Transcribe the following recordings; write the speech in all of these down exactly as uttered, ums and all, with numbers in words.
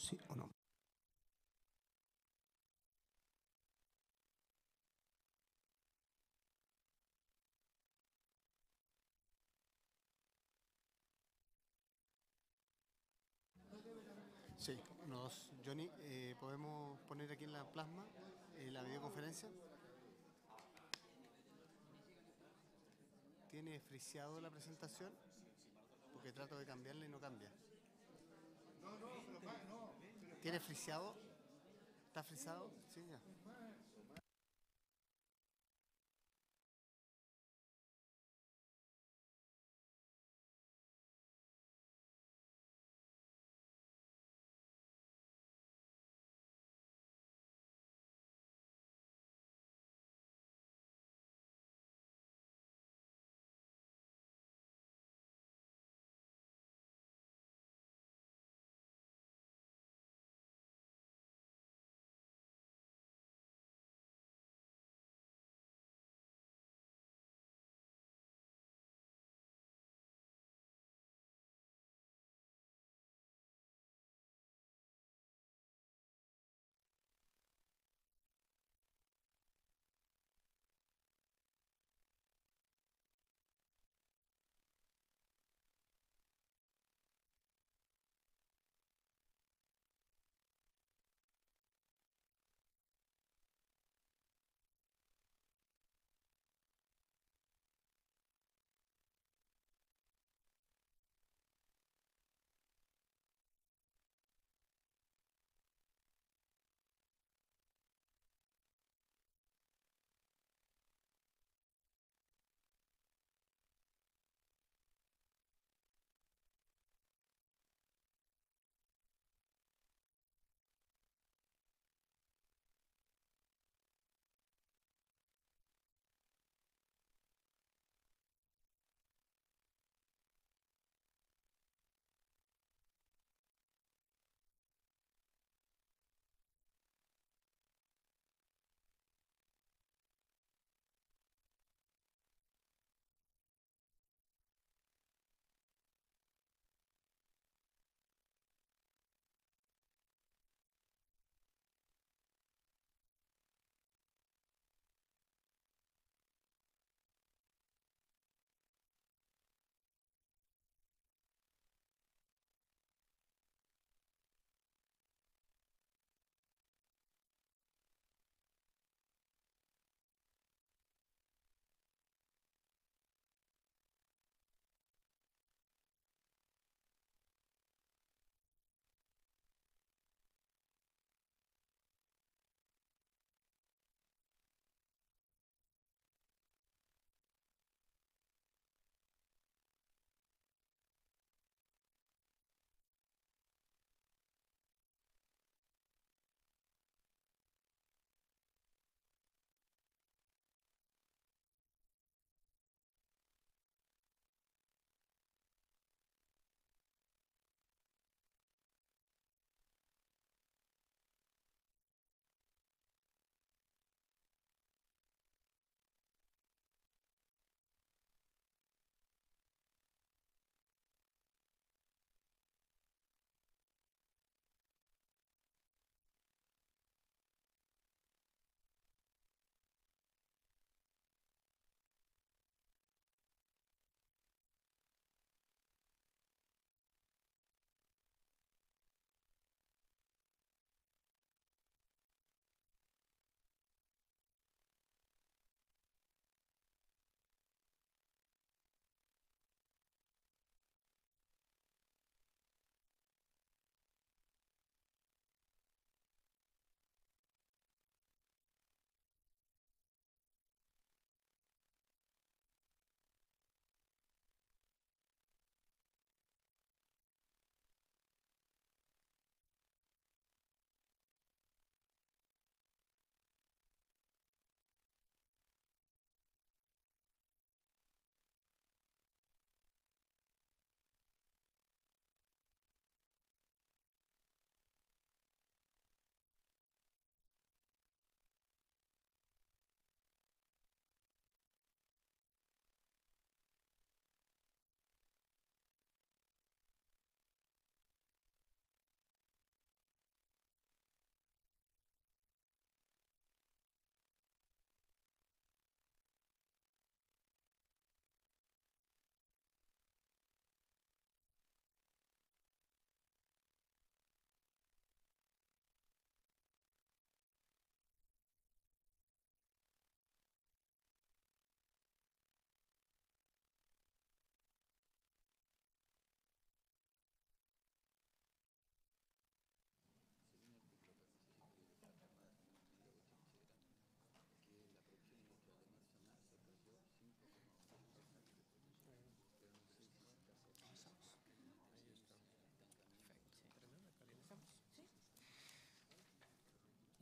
¿Sí o no? Sí, uno, dos. Johnny, eh, ¿podemos poner aquí en la plasma eh, la videoconferencia? ¿Tiene friseado la presentación? Porque trato de cambiarla y no cambia. ¿Tiene friseado? ¿Está frisado? Sí, ya.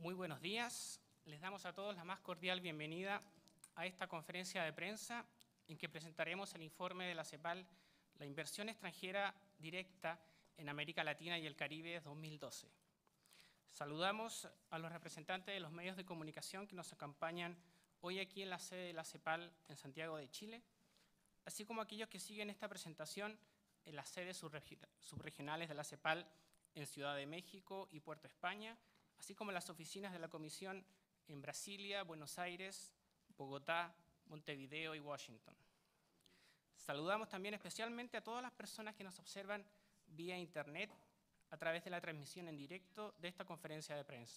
Muy buenos días. Les damos a todos la más cordial bienvenida a esta conferencia de prensa en que presentaremos el informe de la CEPAL, la inversión extranjera directa en América Latina y el Caribe dos mil doce. Saludamos a los representantes de los medios de comunicación que nos acompañan hoy aquí en la sede de la CEPAL en Santiago de Chile, así como aquellos que siguen esta presentación en las sedes subregionales de la CEPAL en Ciudad de México y Puerto España, así como las oficinas de la Comisión en Brasilia, Buenos Aires, Bogotá, Montevideo y Washington. Saludamos también especialmente a todas las personas que nos observan vía Internet a través de la transmisión en directo de esta conferencia de prensa.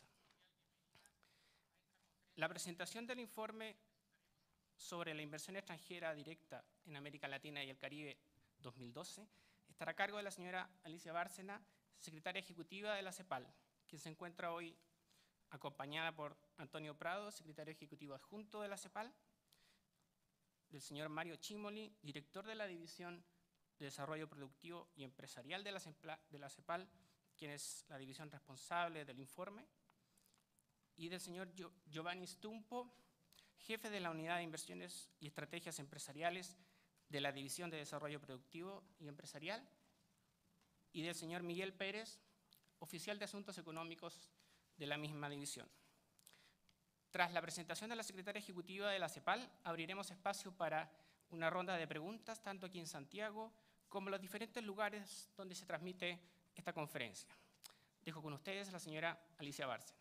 La presentación del informe sobre la inversión extranjera directa en América Latina y el Caribe dos mil doce estará a cargo de la señora Alicia Bárcena, secretaria ejecutiva de la CEPAL, quien se encuentra hoy acompañada por Antonio Prado, secretario ejecutivo adjunto de la CEPAL, del señor Mario Cimoli, director de la División de Desarrollo Productivo y Empresarial de la, de la CEPAL, quien es la división responsable del informe, y del señor Giovanni Stumpo, jefe de la Unidad de Inversiones y Estrategias Empresariales de la División de Desarrollo Productivo y Empresarial, y del señor Miguel Pérez, oficial de Asuntos Económicos de la misma división. Tras la presentación de la secretaria ejecutiva de la CEPAL, abriremos espacio para una ronda de preguntas, tanto aquí en Santiago como en los diferentes lugares donde se transmite esta conferencia. Dejo con ustedes a la señora Alicia Bárcena.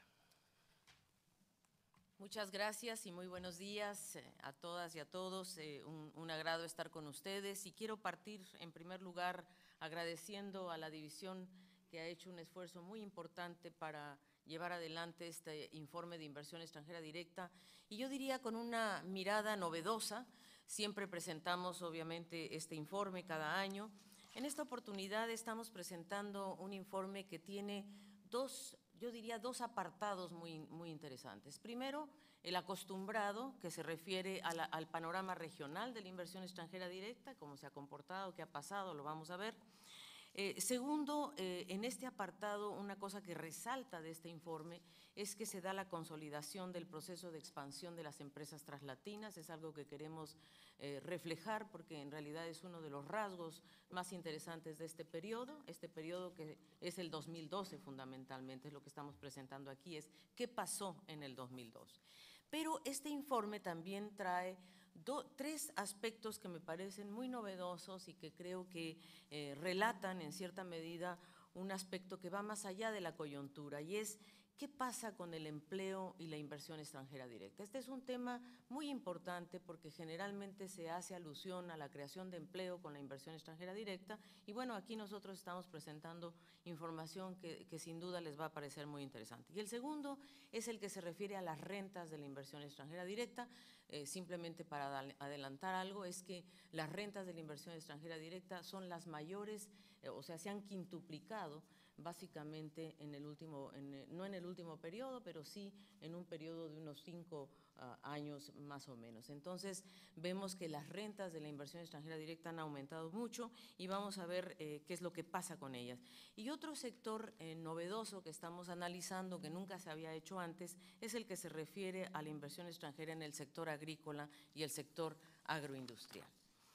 Muchas gracias y muy buenos días a todas y a todos. Eh, un, un agrado estar con ustedes y quiero partir en primer lugar agradeciendo a la división que ha hecho un esfuerzo muy importante para llevar adelante este informe de inversión extranjera directa y yo diría con una mirada novedosa. Siempre presentamos obviamente este informe cada año. En esta oportunidad estamos presentando un informe que tiene dos, yo diría dos apartados muy, muy interesantes. Primero, el acostumbrado, que se refiere a la, al panorama regional de la inversión extranjera directa, cómo se ha comportado, qué ha pasado, lo vamos a ver. Eh, segundo, eh, en este apartado, una cosa que resalta de este informe es que se da la consolidación del proceso de expansión de las empresas translatinas. Es algo que queremos eh, reflejar porque en realidad es uno de los rasgos más interesantes de este periodo. Este periodo que es el dos mil doce fundamentalmente, es lo que estamos presentando aquí, es qué pasó en el dos mil doce. Pero este informe también trae Do, tres aspectos que me parecen muy novedosos y que creo que eh, relatan en cierta medida un aspecto que va más allá de la coyuntura y es qué pasa con el empleo y la inversión extranjera directa. Este es un tema muy importante porque generalmente se hace alusión a la creación de empleo con la inversión extranjera directa y bueno, aquí nosotros estamos presentando información que, que sin duda les va a parecer muy interesante. Y el segundo es el que se refiere a las rentas de la inversión extranjera directa. Eh, simplemente para adelantar algo, es que las rentas de la inversión extranjera directa son las mayores, eh, o sea, se han quintuplicado básicamente en el último, en, no en el último periodo, pero sí en un periodo de unos cinco uh, años más o menos. Entonces, vemos que las rentas de la inversión extranjera directa han aumentado mucho y vamos a ver eh, qué es lo que pasa con ellas. Y otro sector eh, novedoso que estamos analizando, que nunca se había hecho antes, es el que se refiere a la inversión extranjera en el sector agrícola y el sector agroindustrial.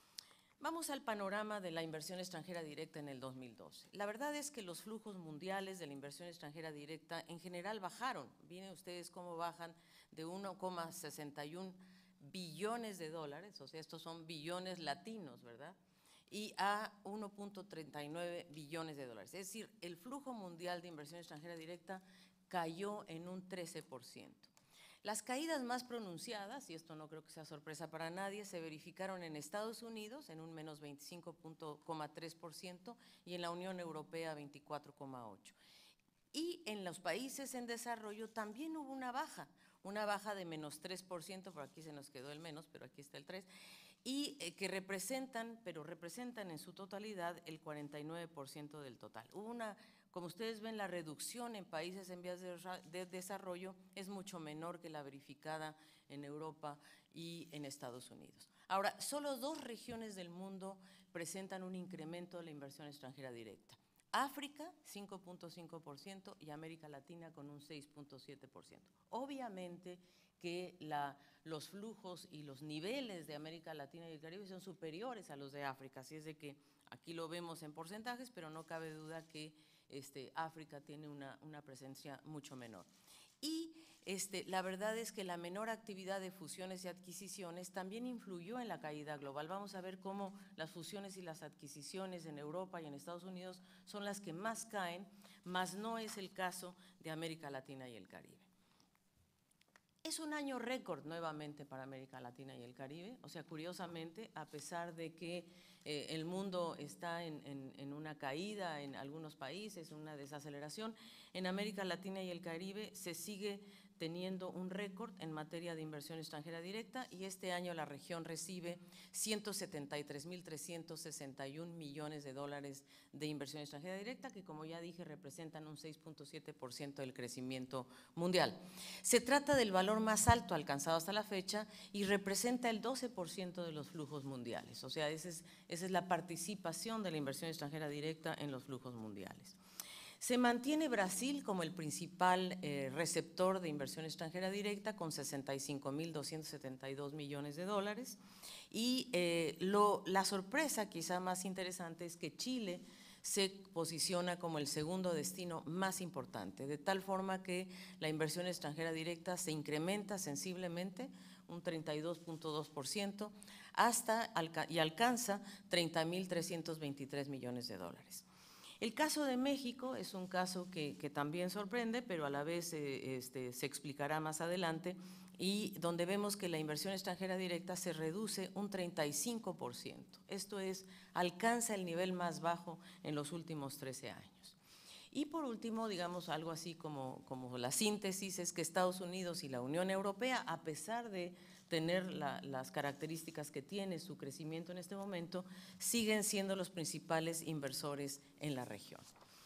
Vamos al panorama de la inversión extranjera directa en el dos mil doce. La verdad es que los flujos mundiales de la inversión extranjera directa en general bajaron. Miren ustedes cómo bajan de uno coma sesenta y uno billones de dólares, o sea, estos son billones latinos, ¿verdad?, y a uno punto treinta y nueve billones de dólares. Es decir, el flujo mundial de inversión extranjera directa cayó en un trece por ciento. Las caídas más pronunciadas, y esto no creo que sea sorpresa para nadie, se verificaron en Estados Unidos en un menos veinticinco coma tres por ciento y en la Unión Europea veinticuatro coma ocho por ciento. Y en los países en desarrollo también hubo una baja, una baja de menos tres por ciento, por aquí se nos quedó el menos, pero aquí está el tres por ciento, y eh, que representan, pero representan en su totalidad el cuarenta y nueve por ciento del total. Hubo una, como ustedes ven, la reducción en países en vías de, de desarrollo es mucho menor que la verificada en Europa y en Estados Unidos. Ahora, solo dos regiones del mundo presentan un incremento de la inversión extranjera directa: África cinco punto cinco por ciento y América Latina con un seis punto siete por ciento. Obviamente que la, los flujos y los niveles de América Latina y el Caribe son superiores a los de África, así es de que aquí lo vemos en porcentajes, pero no cabe duda que este, África tiene una, una presencia mucho menor. Y este, la verdad es que la menor actividad de fusiones y adquisiciones también influyó en la caída global. Vamos a ver cómo las fusiones y las adquisiciones en Europa y en Estados Unidos son las que más caen, mas no es el caso de América Latina y el Caribe. Es un año récord nuevamente para América Latina y el Caribe, o sea, curiosamente, a pesar de que eh, el mundo está en, en, en una caída en algunos países, una desaceleración, en América Latina y el Caribe se sigue teniendo un récord en materia de inversión extranjera directa y este año la región recibe ciento setenta y tres mil trescientos sesenta y un millones de dólares de inversión extranjera directa, que como ya dije representan un seis punto siete por ciento del crecimiento mundial. Se trata del valor más alto alcanzado hasta la fecha y representa el doce por ciento de los flujos mundiales, o sea, esa es, esa es la participación de la inversión extranjera directa en los flujos mundiales. Se mantiene Brasil como el principal eh, receptor de inversión extranjera directa con sesenta y cinco mil doscientos setenta y dos millones de dólares y eh, lo, la sorpresa quizá más interesante es que Chile se posiciona como el segundo destino más importante, de tal forma que la inversión extranjera directa se incrementa sensiblemente un treinta y dos punto dos por ciento hasta y alcanza treinta mil trescientos veintitrés millones de dólares. El caso de México es un caso que, que también sorprende, pero a la vez eh, este, se explicará más adelante, y donde vemos que la inversión extranjera directa se reduce un treinta y cinco por ciento. Esto es, alcanza el nivel más bajo en los últimos trece años. Y por último, digamos algo así como, como la síntesis, es que Estados Unidos y la Unión Europea, a pesar de tener la, las características que tiene su crecimiento en este momento, siguen siendo los principales inversores en la región.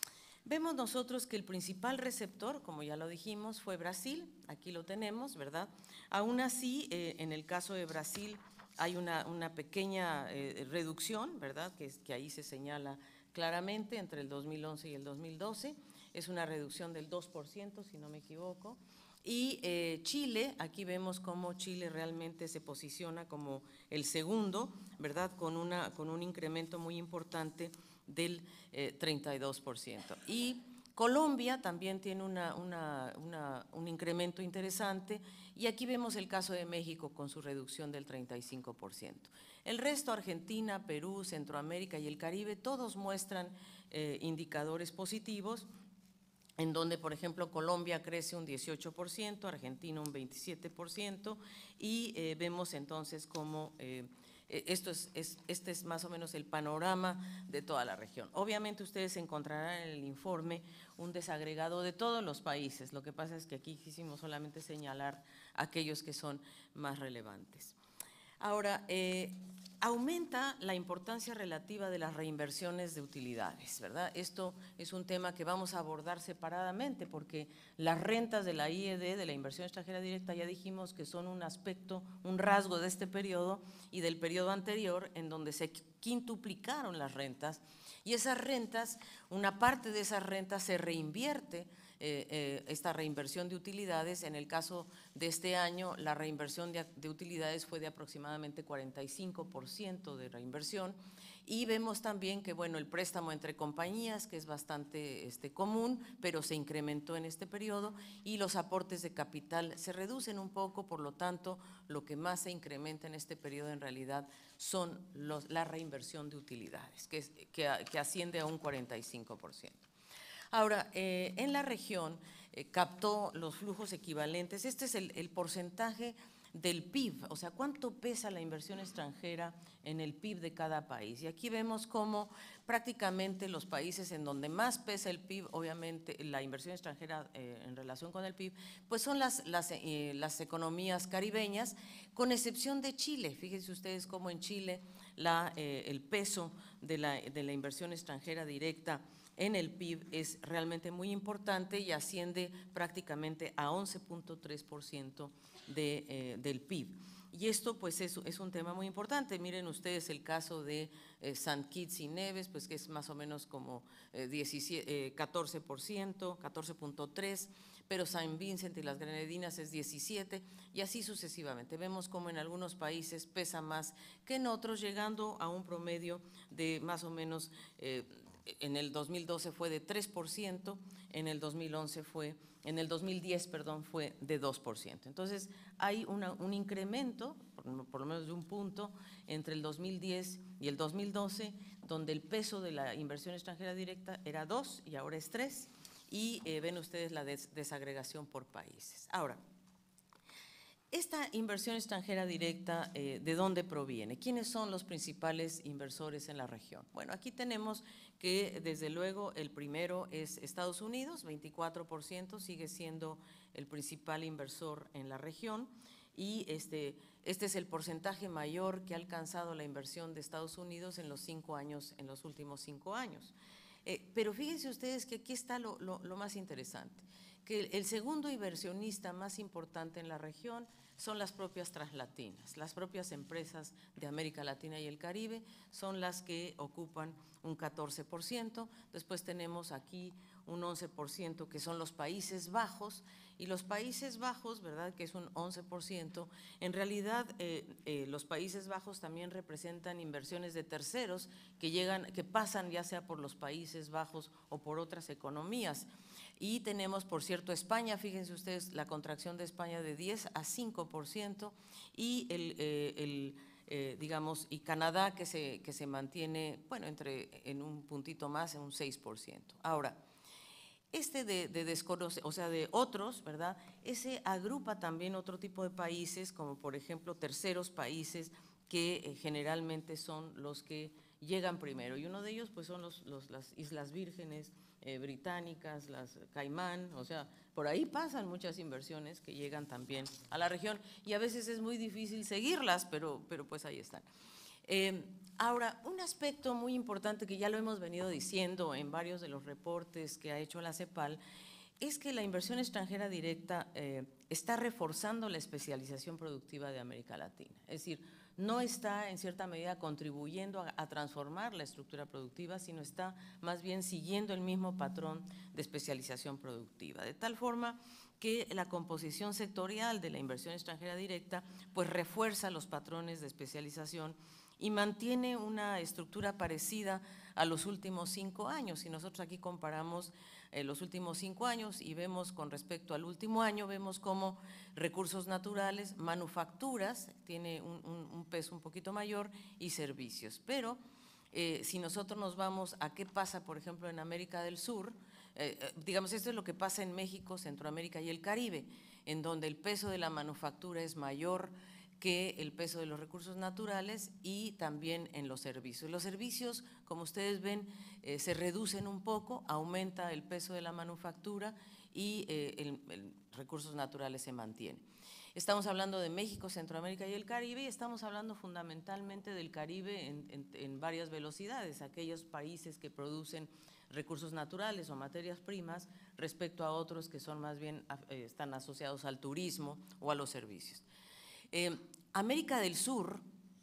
Vemos nosotros que el principal receptor, como ya lo dijimos, fue Brasil, aquí lo tenemos, ¿verdad? Aún así, eh, en el caso de Brasil hay una, una pequeña eh, reducción, ¿verdad? Que, que ahí se señala claramente entre el dos mil once y el dos mil doce, es una reducción del dos por ciento, si no me equivoco. Y eh, Chile, aquí vemos cómo Chile realmente se posiciona como el segundo, ¿verdad? Con, una, con un incremento muy importante del eh, treinta y dos por ciento. Y Colombia también tiene una, una, una, un incremento interesante y aquí vemos el caso de México con su reducción del treinta y cinco por ciento. El resto, Argentina, Perú, Centroamérica y el Caribe, todos muestran eh, indicadores positivos, en donde, por ejemplo, Colombia crece un dieciocho por ciento, Argentina un veintisiete por ciento, y eh, vemos entonces cómo eh, esto es, es, este es más o menos el panorama de toda la región. Obviamente ustedes encontrarán en el informe un desagregado de todos los países, lo que pasa es que aquí quisimos solamente señalar aquellos que son más relevantes. Ahora, eh, aumenta la importancia relativa de las reinversiones de utilidades, ¿verdad? Esto es un tema que vamos a abordar separadamente porque las rentas de la I E D, de la inversión extranjera directa, ya dijimos que son un aspecto, un rasgo de este periodo y del periodo anterior en donde se quintuplicaron las rentas y esas rentas, una parte de esas rentas se reinvierte. Eh, eh, esta reinversión de utilidades, en el caso de este año, la reinversión de, de utilidades fue de aproximadamente cuarenta y cinco por ciento de reinversión y vemos también que, bueno, el préstamo entre compañías, que es bastante este, común, pero se incrementó en este periodo y los aportes de capital se reducen un poco, por lo tanto, lo que más se incrementa en este periodo en realidad son los, la reinversión de utilidades, que, es, que, que asciende a un cuarenta y cinco por ciento. Ahora, eh, en la región eh, captó los flujos equivalentes, este es el, el porcentaje del P I B, o sea, cuánto pesa la inversión extranjera en el P I B de cada país. Y aquí vemos cómo prácticamente los países en donde más pesa el P I B, obviamente la inversión extranjera eh, en relación con el P I B, pues son las, las, eh, las economías caribeñas, con excepción de Chile. Fíjense ustedes cómo en Chile la, eh, el peso de la, de la inversión extranjera directa en el P I B es realmente muy importante y asciende prácticamente a once punto tres por ciento de, eh, del P I B. Y esto pues es, es un tema muy importante. Miren ustedes el caso de eh, Saint Kitts y Nevis, pues que es más o menos como eh, diecisiete, eh, catorce por ciento, catorce punto tres por ciento, pero Saint Vincent y las Grenadinas es diecisiete por ciento y así sucesivamente. Vemos como en algunos países pesa más que en otros, llegando a un promedio de más o menos, eh, en el dos mil doce fue de tres por ciento, en el dos mil once fue En el dos mil diez, perdón, fue de dos por ciento. Entonces, hay una, un incremento, por, por lo menos de un punto, entre el dos mil diez y el dos mil doce, donde el peso de la inversión extranjera directa era dos y ahora es tres, y eh, ven ustedes la des, desagregación por países. Ahora, esta inversión extranjera directa, eh, ¿de dónde proviene? ¿Quiénes son los principales inversores en la región? Bueno, aquí tenemos que desde luego el primero es Estados Unidos, veinticuatro por ciento, sigue siendo el principal inversor en la región, y este, este es el porcentaje mayor que ha alcanzado la inversión de Estados Unidos en los cinco años, en los últimos cinco años. Eh, pero fíjense ustedes que aquí está lo, lo, lo más interesante, que el, el segundo inversionista más importante en la región son las propias translatinas, las propias empresas de América Latina y el Caribe son las que ocupan un catorce por ciento, después tenemos aquí un once por ciento que son los Países Bajos, y los Países Bajos, ¿verdad?, que es un once por ciento, en realidad eh, eh, los Países Bajos también representan inversiones de terceros que llegan, que pasan ya sea por los Países Bajos o por otras economías. Y tenemos, por cierto, España, fíjense ustedes, la contracción de España de diez a cinco por ciento, y el, eh, el eh, digamos, y Canadá que se, que se mantiene, bueno, entre, en un puntito más, en un seis por ciento. Ahora, este de, de desconocer, o sea, de otros, ¿verdad?, ese agrupa también otro tipo de países, como por ejemplo terceros países que eh, generalmente son los que llegan primero, y uno de ellos pues son los, los, las Islas Vírgenes eh, británicas, las Caimán, o sea, por ahí pasan muchas inversiones que llegan también a la región, y a veces es muy difícil seguirlas, pero, pero pues ahí están. Eh, ahora, un aspecto muy importante que ya lo hemos venido diciendo en varios de los reportes que ha hecho la CEPAL, es que la inversión extranjera directa eh, está reforzando la especialización productiva de América Latina, es decir, no está en cierta medida contribuyendo a, a transformar la estructura productiva, sino está más bien siguiendo el mismo patrón de especialización productiva, de tal forma que la composición sectorial de la inversión extranjera directa pues refuerza los patrones de especialización y mantiene una estructura parecida a los últimos cinco años. Si nosotros aquí comparamos eh, los últimos cinco años y vemos con respecto al último año, vemos cómo recursos naturales, manufacturas, tiene un, un, un peso un poquito mayor, y servicios. Pero eh, si nosotros nos vamos a qué pasa, por ejemplo, en América del Sur, eh, digamos, esto es lo que pasa en México, Centroamérica y el Caribe, en donde el peso de la manufactura es mayor que el peso de los recursos naturales, y también en los servicios. Los servicios, como ustedes ven, eh, se reducen un poco, aumenta el peso de la manufactura y eh, el, el recursos naturales se mantiene. Estamos hablando de México, Centroamérica y el Caribe, y estamos hablando fundamentalmente del Caribe en, en, en varias velocidades, aquellos países que producen recursos naturales o materias primas respecto a otros que son más bien, eh, están asociados al turismo o a los servicios. Eh, América del Sur,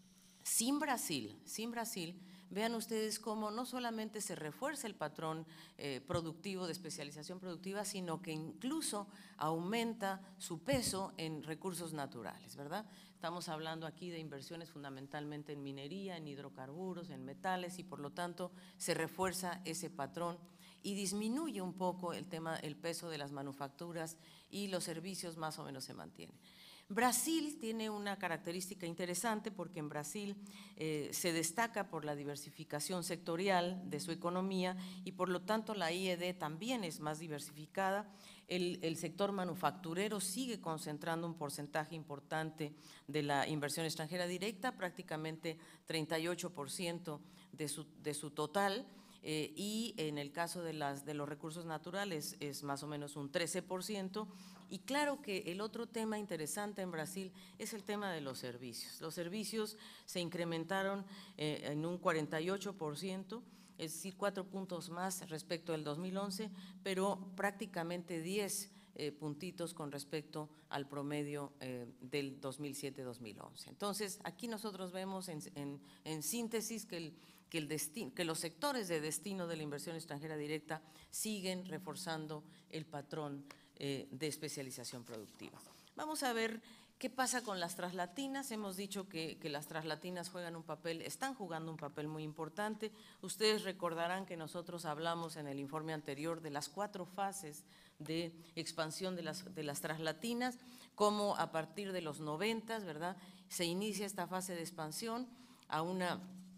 sin Brasil, sin Brasil, vean ustedes cómo no solamente se refuerza el patrón eh, productivo de especialización productiva, sino que incluso aumenta su peso en recursos naturales, ¿verdad? Estamos hablando aquí de inversiones fundamentalmente en minería, en hidrocarburos, en metales, y por lo tanto se refuerza ese patrón y disminuye un poco el tema, el peso de las manufacturas, y los servicios más o menos se mantienen. Brasil tiene una característica interesante porque en Brasil eh, se destaca por la diversificación sectorial de su economía, y por lo tanto la I E D también es más diversificada. El, el sector manufacturero sigue concentrando un porcentaje importante de la inversión extranjera directa, prácticamente treinta y ocho por ciento de su, de su total. Eh, y en el caso de, las, de los recursos naturales es más o menos un trece por ciento. Y claro que el otro tema interesante en Brasil es el tema de los servicios. Los servicios se incrementaron eh, en un cuarenta y ocho por ciento, es decir, cuatro puntos más respecto del dos mil once, pero prácticamente diez eh, puntitos con respecto al promedio eh, del dos mil siete dos mil once. Entonces, aquí nosotros vemos en, en, en síntesis que, el, que, el destino, que los sectores de destino de la inversión extranjera directa siguen reforzando el patrón eh, de especialización productiva. Vamos a ver qué pasa con las traslatinas. Hemos dicho que, que las traslatinas juegan un papel, están jugando un papel muy importante. Ustedes recordarán que nosotros hablamos en el informe anterior de las cuatro fases de expansión de las, de las traslatinas, cómo a partir de los noventas, ¿verdad?, se inicia esta fase de expansión a una,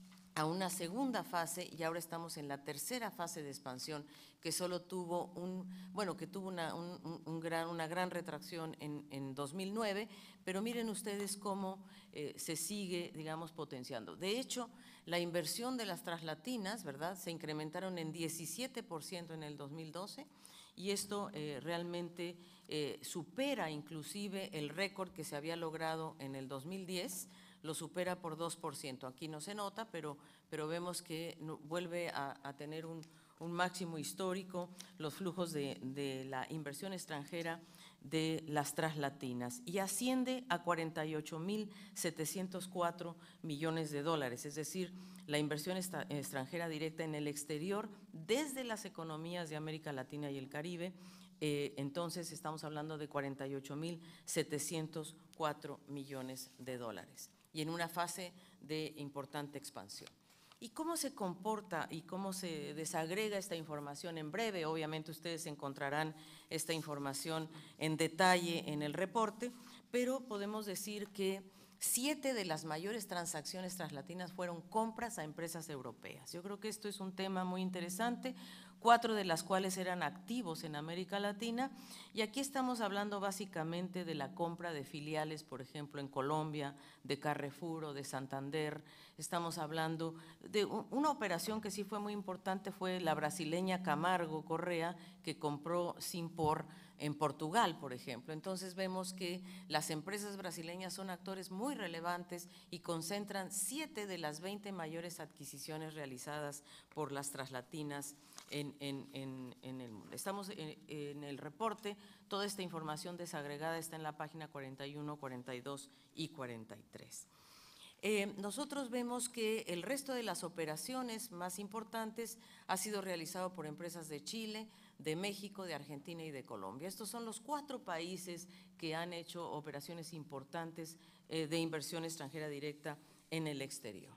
a una segunda fase y ahora estamos en la tercera fase de expansión que solo tuvo un, bueno, que tuvo una, un, un, un gran, una gran retracción en, en dos mil nueve, pero miren ustedes cómo eh, se sigue, digamos, potenciando. De hecho, la inversión de las traslatinas, ¿verdad?, se incrementaron en diecisiete por ciento en el dos mil doce y esto eh, realmente eh, supera inclusive el récord que se había logrado en el dos mil diez, lo supera por dos por ciento. Aquí no se nota, pero, pero vemos que vuelve a, a tener un un máximo histórico, los flujos de, de la inversión extranjera de las traslatinas y asciende a cuarenta y ocho mil setecientos cuatro millones de dólares, es decir, la inversión extranjera directa en el exterior desde las economías de América Latina y el Caribe, eh, entonces estamos hablando de cuarenta y ocho mil setecientos cuatro millones de dólares y en una fase de importante expansión. ¿Y cómo se comporta y cómo se desagrega esta información? En breve, obviamente, ustedes encontrarán esta información en detalle en el reporte, pero podemos decir que siete de las mayores transacciones translatinas fueron compras a empresas europeas. Yo creo que esto es un tema muy interesante, cuatro de las cuales eran activos en América Latina, y aquí estamos hablando básicamente de la compra de filiales, por ejemplo, en Colombia, de Carrefour o de Santander. Estamos hablando de una operación que sí fue muy importante, fue la brasileña Camargo Correa, que compró Simpor en Portugal, por ejemplo. Entonces vemos que las empresas brasileñas son actores muy relevantes y concentran siete de las veinte mayores adquisiciones realizadas por las traslatinas en, en, en, en el mundo. Estamos en, en el reporte, toda esta información desagregada está en la página cuarenta y uno, cuarenta y dos y cuarenta y tres. Eh, nosotros vemos que el resto de las operaciones más importantes ha sido realizado por empresas de Chile, de México, de Argentina y de Colombia. Estos son los cuatro países que han hecho operaciones importantes eh, de inversión extranjera directa en el exterior.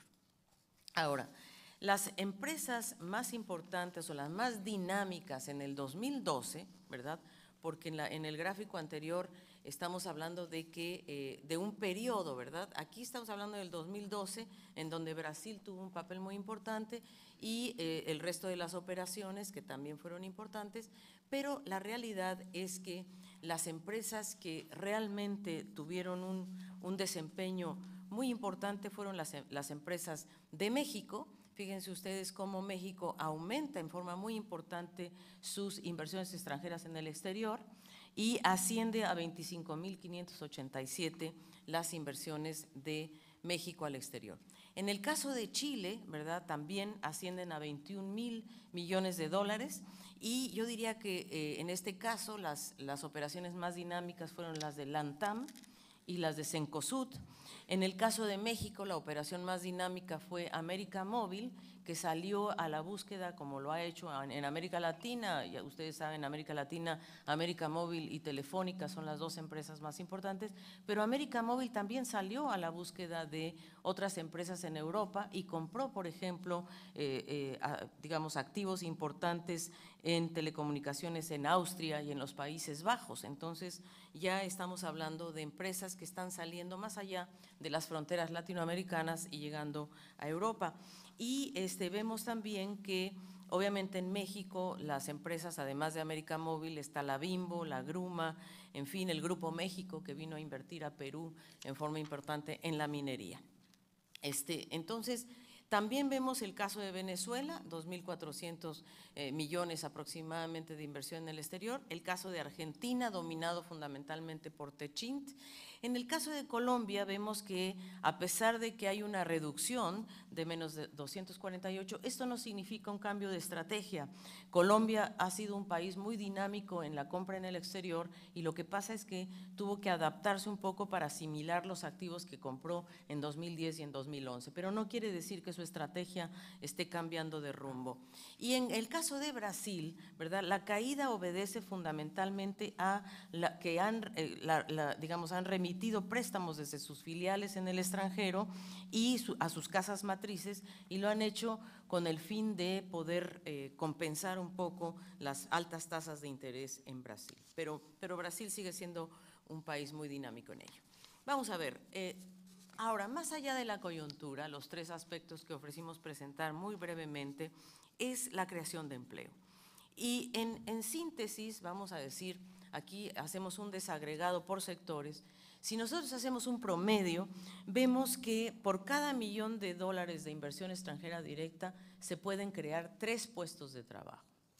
Ahora, las empresas más importantes o las más dinámicas en el dos mil doce, ¿verdad?, porque en, la, en el gráfico anterior estamos hablando de, que, eh, de un periodo, ¿verdad? Aquí estamos hablando del dos mil doce, en donde Brasil tuvo un papel muy importante y eh, el resto de las operaciones que también fueron importantes, pero la realidad es que las empresas que realmente tuvieron un, un desempeño muy importante fueron las, las empresas de México. Fíjense ustedes cómo México aumenta en forma muy importante sus inversiones extranjeras en el exterior y asciende a veinticinco mil quinientos ochenta y siete las inversiones de México al exterior. En el caso de Chile, ¿verdad?, también ascienden a veintiún mil millones de dólares y yo diría que eh, en este caso las, las operaciones más dinámicas fueron las de LANTAM y las de Cencosud. En el caso de México, la operación más dinámica fue América Móvil, que salió a la búsqueda, como lo ha hecho en América Latina. Ya ustedes saben, América Latina, América Móvil y Telefónica son las dos empresas más importantes, pero América Móvil también salió a la búsqueda de otras empresas en Europa y compró, por ejemplo, eh, eh, a, digamos, activos importantes en telecomunicaciones en Austria y en los Países Bajos. Entonces, ya estamos hablando de empresas que están saliendo más allá de las fronteras latinoamericanas y llegando a Europa. Y este, vemos también que obviamente en México las empresas, además de América Móvil, está la Bimbo, la Gruma, en fin, el Grupo México que vino a invertir a Perú en forma importante en la minería. Este, entonces, también vemos el caso de Venezuela, dos mil cuatrocientos eh, millones aproximadamente de inversión en el exterior, el caso de Argentina, dominado fundamentalmente por Techint. En el caso de Colombia vemos que a pesar de que hay una reducción de menos de doscientos cuarenta y ocho. Esto no significa un cambio de estrategia. Colombia ha sido un país muy dinámico en la compra en el exterior y lo que pasa es que tuvo que adaptarse un poco para asimilar los activos que compró en dos mil diez y en dos mil once, pero no quiere decir que su estrategia esté cambiando de rumbo. Y en el caso de Brasil, ¿verdad?, la caída obedece fundamentalmente a la, que han, eh, la, la, digamos, han remitido préstamos desde sus filiales en el extranjero y su, a sus casas matrices, y lo han hecho con el fin de poder eh, compensar un poco las altas tasas de interés en Brasil. Pero, pero Brasil sigue siendo un país muy dinámico en ello. Vamos a ver, eh, ahora, más allá de la coyuntura, los tres aspectos que ofrecimos presentar muy brevemente es la creación de empleo. Y en, en síntesis, vamos a decir, aquí hacemos un desagregado por sectores. Si nosotros hacemos un promedio, vemos que por cada millón de dólares de inversión extranjera directa se pueden crear tres puestos de trabajo.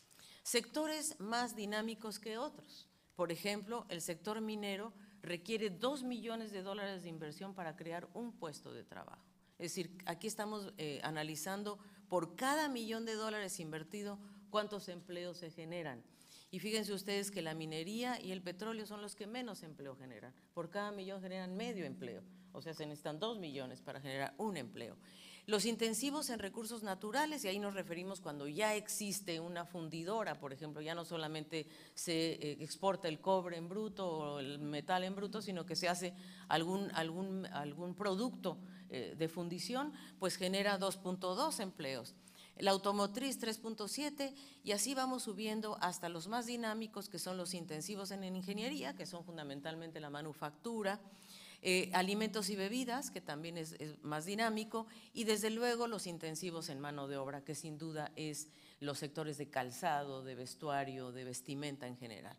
Sectores más dinámicos que otros. Por ejemplo, el sector minero requiere dos millones de dólares de inversión para crear un puesto de trabajo. Es decir, aquí estamos eh, analizando por cada millón de dólares invertido cuántos empleos se generan. Y fíjense ustedes que la minería y el petróleo son los que menos empleo generan. Por cada millón generan medio empleo, o sea, se necesitan dos millones para generar un empleo. Los intensivos en recursos naturales, y ahí nos referimos cuando ya existe una fundidora, por ejemplo, ya no solamente se eh, exporta el cobre en bruto o el metal en bruto, sino que se hace algún, algún, algún producto eh, de fundición, pues genera dos punto dos empleos. La automotriz tres punto siete, y así vamos subiendo hasta los más dinámicos, que son los intensivos en ingeniería, que son fundamentalmente la manufactura, eh, alimentos y bebidas, que también es, es más dinámico, y desde luego los intensivos en mano de obra, que sin duda es los sectores de calzado, de vestuario, de vestimenta en general.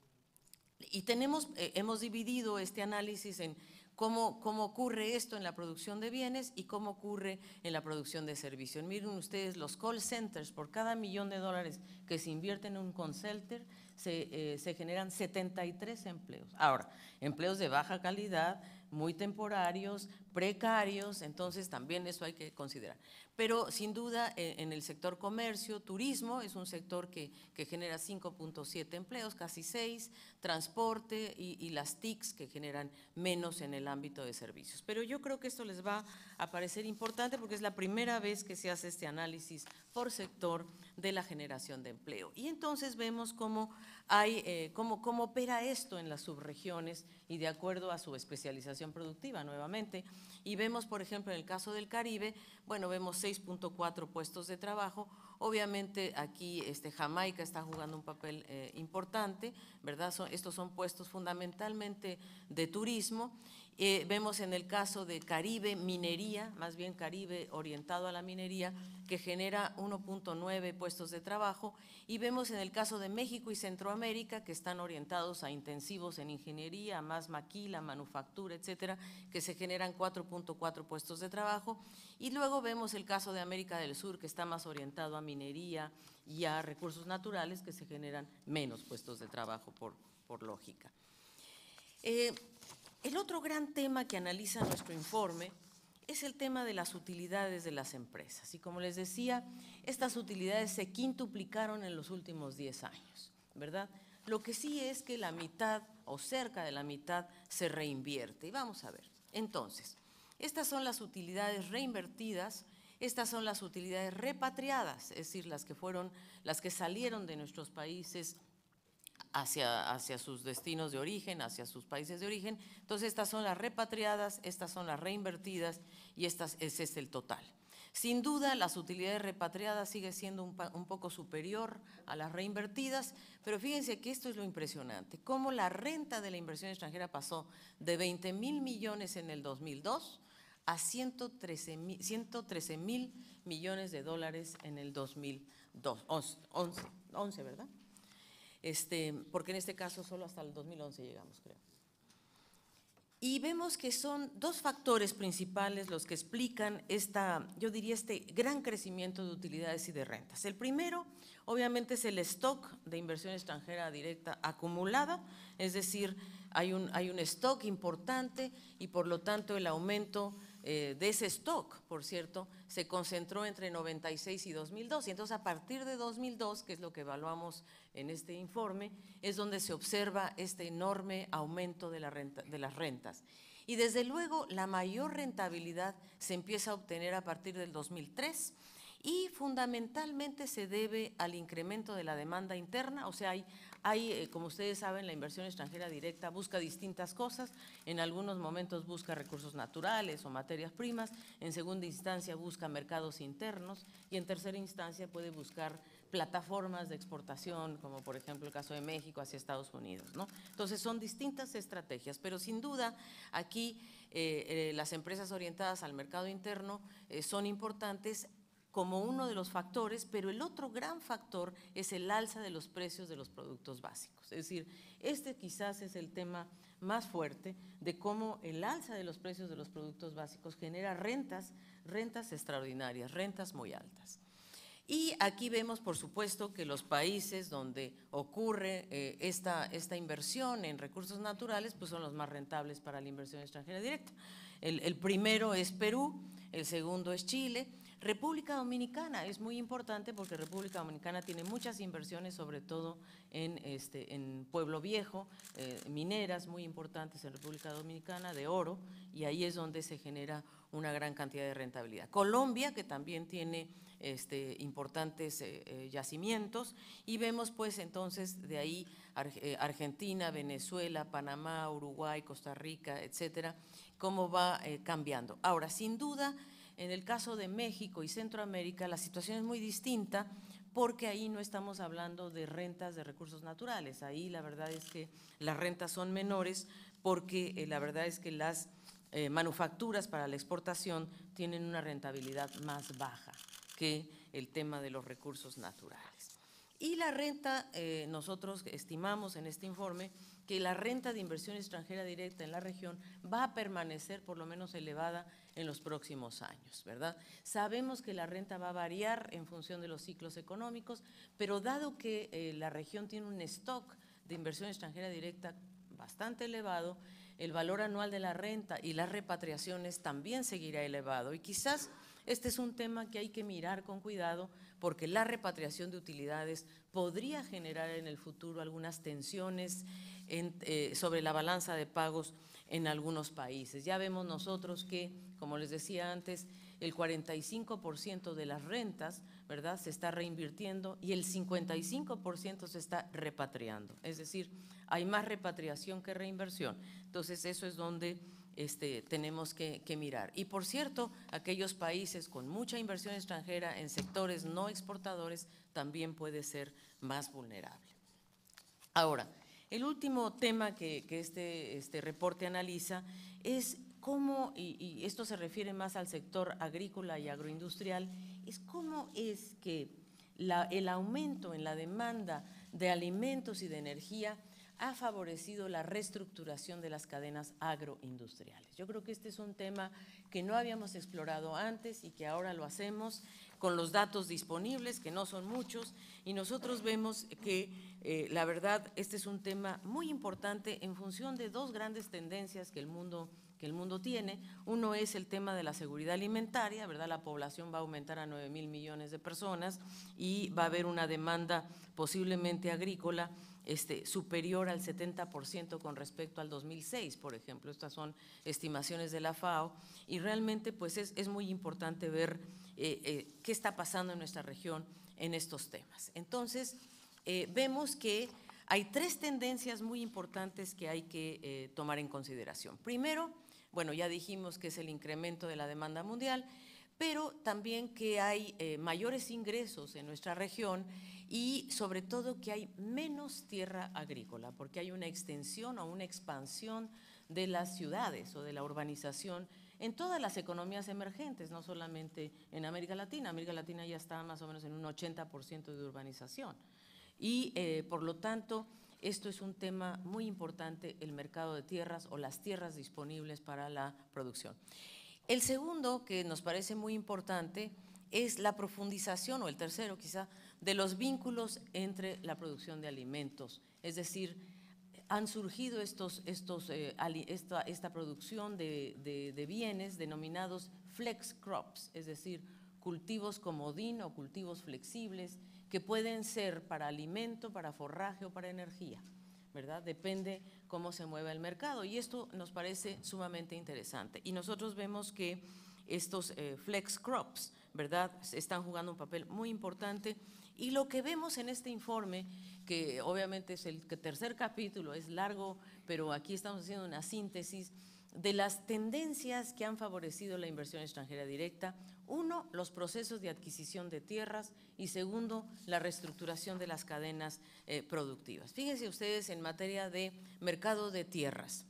Y tenemos, eh, hemos dividido este análisis en Cómo, cómo ocurre esto en la producción de bienes y cómo ocurre en la producción de servicios. Miren ustedes los call centers, por cada millón de dólares que se invierte en un call center, se, eh, se generan setenta y tres empleos. Ahora, empleos de baja calidad, muy temporarios, precarios, entonces también eso hay que considerar. Pero sin duda en el sector comercio, turismo es un sector que, que genera cinco punto siete empleos, casi seis, transporte y, y las T I Cs que generan menos en el ámbito de servicios. Pero yo creo que esto les va a parecer importante porque es la primera vez que se hace este análisis por sector de la generación de empleo. Y entonces vemos cómo, hay, eh, cómo, cómo opera esto en las subregiones y de acuerdo a su especialización productiva nuevamente. Y vemos, por ejemplo, en el caso del Caribe, bueno, vemos seis punto cuatro puestos de trabajo. Obviamente aquí este, Jamaica está jugando un papel eh, importante, ¿verdad? Son, estos son puestos fundamentalmente de turismo. Eh, vemos en el caso de Caribe, minería, más bien Caribe orientado a la minería, que genera uno punto nueve puestos de trabajo, y vemos en el caso de México y Centroamérica, que están orientados a intensivos en ingeniería, más maquila, manufactura, etcétera, que se generan cuatro punto cuatro puestos de trabajo, y luego vemos el caso de América del Sur, que está más orientado a minería y a recursos naturales, que se generan menos puestos de trabajo por, por lógica. Eh, El otro gran tema que analiza nuestro informe es el tema de las utilidades de las empresas. Y como les decía, estas utilidades se quintuplicaron en los últimos diez años, ¿verdad? Lo que sí es que la mitad o cerca de la mitad se reinvierte. Y vamos a ver. Entonces, estas son las utilidades reinvertidas, estas son las utilidades repatriadas, es decir, las que fueron, las que salieron de nuestros países Hacia, hacia sus destinos de origen, hacia sus países de origen. Entonces, estas son las repatriadas, estas son las reinvertidas y estas, ese es el total. Sin duda, las utilidades repatriadas sigue siendo un, un poco superior a las reinvertidas, pero fíjense que esto es lo impresionante, cómo la renta de la inversión extranjera pasó de veinte mil millones en el dos mil dos a ciento trece mil millones de dólares en el dos mil once, ¿verdad? Este, porque en este caso solo hasta el dos mil once llegamos, creo. Y vemos que son dos factores principales los que explican esta, yo diría, este gran crecimiento de utilidades y de rentas. El primero, obviamente, es el stock de inversión extranjera directa acumulada, es decir, hay un, hay un stock importante y por lo tanto el aumento eh, de ese stock, por cierto, se concentró entre noventa y seis y dos mil dos. Y entonces a partir de dos mil dos, que es lo que evaluamos en este informe, es donde se observa este enorme aumento de, la renta, de las rentas. Y desde luego la mayor rentabilidad se empieza a obtener a partir del dos mil tres y fundamentalmente se debe al incremento de la demanda interna. O sea, hay, hay eh, como ustedes saben, la inversión extranjera directa busca distintas cosas. En algunos momentos busca recursos naturales o materias primas, en segunda instancia busca mercados internos y en tercera instancia puede buscar plataformas de exportación, como por ejemplo el caso de México hacia Estados Unidos, ¿no? Entonces son distintas estrategias, pero sin duda aquí eh, eh, las empresas orientadas al mercado interno eh, son importantes como uno de los factores, pero el otro gran factor es el alza de los precios de los productos básicos. Es decir, este quizás es el tema más fuerte de cómo el alza de los precios de los productos básicos genera rentas, rentas extraordinarias, rentas muy altas. Y aquí vemos, por supuesto, que los países donde ocurre eh, esta, esta inversión en recursos naturales, pues son los más rentables para la inversión extranjera directa. El, el primero es Perú, el segundo es Chile. República Dominicana es muy importante porque República Dominicana tiene muchas inversiones, sobre todo en, este, en Pueblo Viejo, eh, mineras muy importantes en República Dominicana, de oro, y ahí es donde se genera una gran cantidad de rentabilidad. Colombia, que también tiene este, importantes eh, eh, yacimientos, y vemos pues entonces de ahí Ar eh, Argentina, Venezuela, Panamá, Uruguay, Costa Rica, etcétera, cómo va eh, cambiando. Ahora, sin duda, en el caso de México y Centroamérica, la situación es muy distinta porque ahí no estamos hablando de rentas de recursos naturales. Ahí la verdad es que las rentas son menores porque eh, la verdad es que las eh, manufacturas para la exportación tienen una rentabilidad más baja que el tema de los recursos naturales. Y la renta, eh, nosotros estimamos en este informe que la renta de inversión extranjera directa en la región va a permanecer por lo menos elevada en los próximos años, ¿verdad? Sabemos que la renta va a variar en función de los ciclos económicos, pero dado que eh, la región tiene un stock de inversión extranjera directa bastante elevado, el valor anual de la renta y las repatriaciones también seguirá elevado. Y quizás este es un tema que hay que mirar con cuidado porque la repatriación de utilidades podría generar en el futuro algunas tensiones en, eh, sobre la balanza de pagos en algunos países. Ya vemos nosotros que, como les decía antes, el cuarenta y cinco por ciento de las rentas, ¿verdad?, se está reinvirtiendo y el cincuenta y cinco por ciento se está repatriando. Es decir, hay más repatriación que reinversión. Entonces, eso es donde este, tenemos que, que mirar. Y, por cierto, aquellos países con mucha inversión extranjera en sectores no exportadores también puede ser más vulnerable. Ahora, el último tema que, que este, este reporte analiza es cómo, y, y esto se refiere más al sector agrícola y agroindustrial, es cómo es que la, el aumento en la demanda de alimentos y de energía ha favorecido la reestructuración de las cadenas agroindustriales. Yo creo que este es un tema que no habíamos explorado antes y que ahora lo hacemos con los datos disponibles, que no son muchos, y nosotros vemos que eh, la verdad este es un tema muy importante en función de dos grandes tendencias que el mundo que el mundo tiene. Uno es el tema de la seguridad alimentaria, ¿verdad? La población va a aumentar a nueve mil millones de personas y va a haber una demanda posiblemente agrícola Este, superior al setenta por ciento con respecto al dos mil seis, por ejemplo. Estas son estimaciones de la FAO y realmente pues es, es muy importante ver eh, eh, qué está pasando en nuestra región en estos temas. Entonces, eh, vemos que hay tres tendencias muy importantes que hay que eh, tomar en consideración. Primero, bueno, ya dijimos que es el incremento de la demanda mundial, pero también que hay eh, mayores ingresos en nuestra región y sobre todo que hay menos tierra agrícola, porque hay una extensión o una expansión de las ciudades o de la urbanización en todas las economías emergentes, no solamente en América Latina. América Latina ya está más o menos en un ochenta por ciento de urbanización y eh, por lo tanto esto es un tema muy importante, el mercado de tierras o las tierras disponibles para la producción. El segundo, que nos parece muy importante, es la profundización, o el tercero quizá, de los vínculos entre la producción de alimentos. Es decir, han surgido estos, estos, eh, esta, esta producción de, de, de bienes denominados flex crops, es decir, cultivos comodín o cultivos flexibles que pueden ser para alimento, para forraje o para energía, ¿verdad? Depende cómo se mueva el mercado y esto nos parece sumamente interesante. Y nosotros vemos que estos eh, flex crops, ¿verdad?, están jugando un papel muy importante y lo que vemos en este informe, que obviamente es el tercer capítulo, es largo, pero aquí estamos haciendo una síntesis de las tendencias que han favorecido la inversión extranjera directa. Uno, los procesos de adquisición de tierras y segundo, la reestructuración de las cadenas eh, productivas. Fíjense ustedes en materia de mercado de tierras.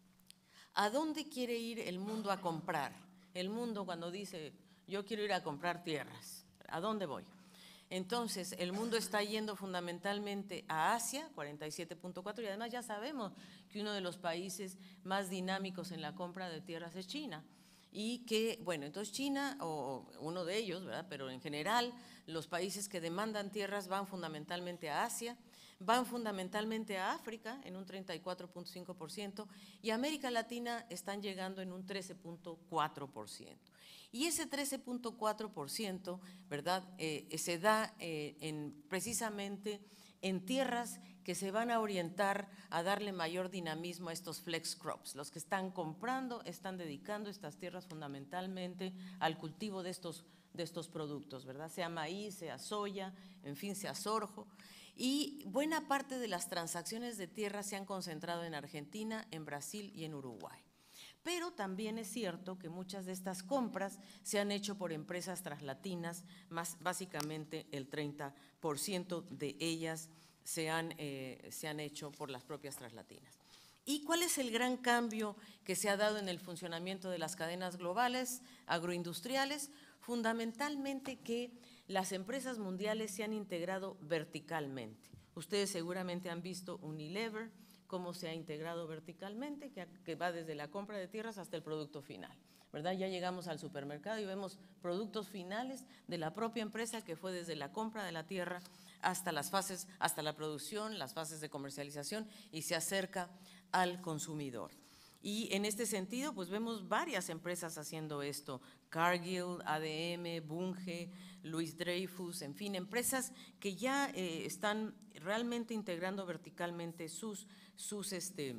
¿A dónde quiere ir el mundo a comprar? El mundo cuando dice, yo quiero ir a comprar tierras, ¿a dónde voy? Entonces, el mundo está yendo fundamentalmente a Asia, cuarenta y siete punto cuatro, y además ya sabemos que uno de los países más dinámicos en la compra de tierras es China. Y que, bueno, entonces China, o uno de ellos, ¿verdad?, pero en general los países que demandan tierras van fundamentalmente a Asia, van fundamentalmente a África en un treinta y cuatro punto cinco por ciento y a América Latina están llegando en un trece punto cuatro por ciento. Y ese trece punto cuatro por ciento, ¿verdad?, eh, se da eh, en, precisamente en tierras que se van a orientar a darle mayor dinamismo a estos flex crops. Los que están comprando están dedicando estas tierras fundamentalmente al cultivo de estos, de estos productos, ¿verdad?, sea maíz, sea soya, en fin, sea sorgo. Y buena parte de las transacciones de tierra se han concentrado en Argentina, en Brasil y en Uruguay. Pero también es cierto que muchas de estas compras se han hecho por empresas translatinas, más básicamente el treinta por ciento de ellas se han, eh, se han hecho por las propias translatinas. ¿Y cuál es el gran cambio que se ha dado en el funcionamiento de las cadenas globales agroindustriales? Fundamentalmente que las empresas mundiales se han integrado verticalmente. Ustedes seguramente han visto Unilever, cómo se ha integrado verticalmente, que, que va desde la compra de tierras hasta el producto final, ¿verdad? Ya llegamos al supermercado y vemos productos finales de la propia empresa que fue desde la compra de la tierra hasta las fases, hasta la producción, las fases de comercialización y se acerca al consumidor. Y en este sentido, pues vemos varias empresas haciendo esto, Cargill, A D M, Bunge, Louis Dreyfus, en fin, empresas que ya eh, están realmente integrando verticalmente sus, sus, este,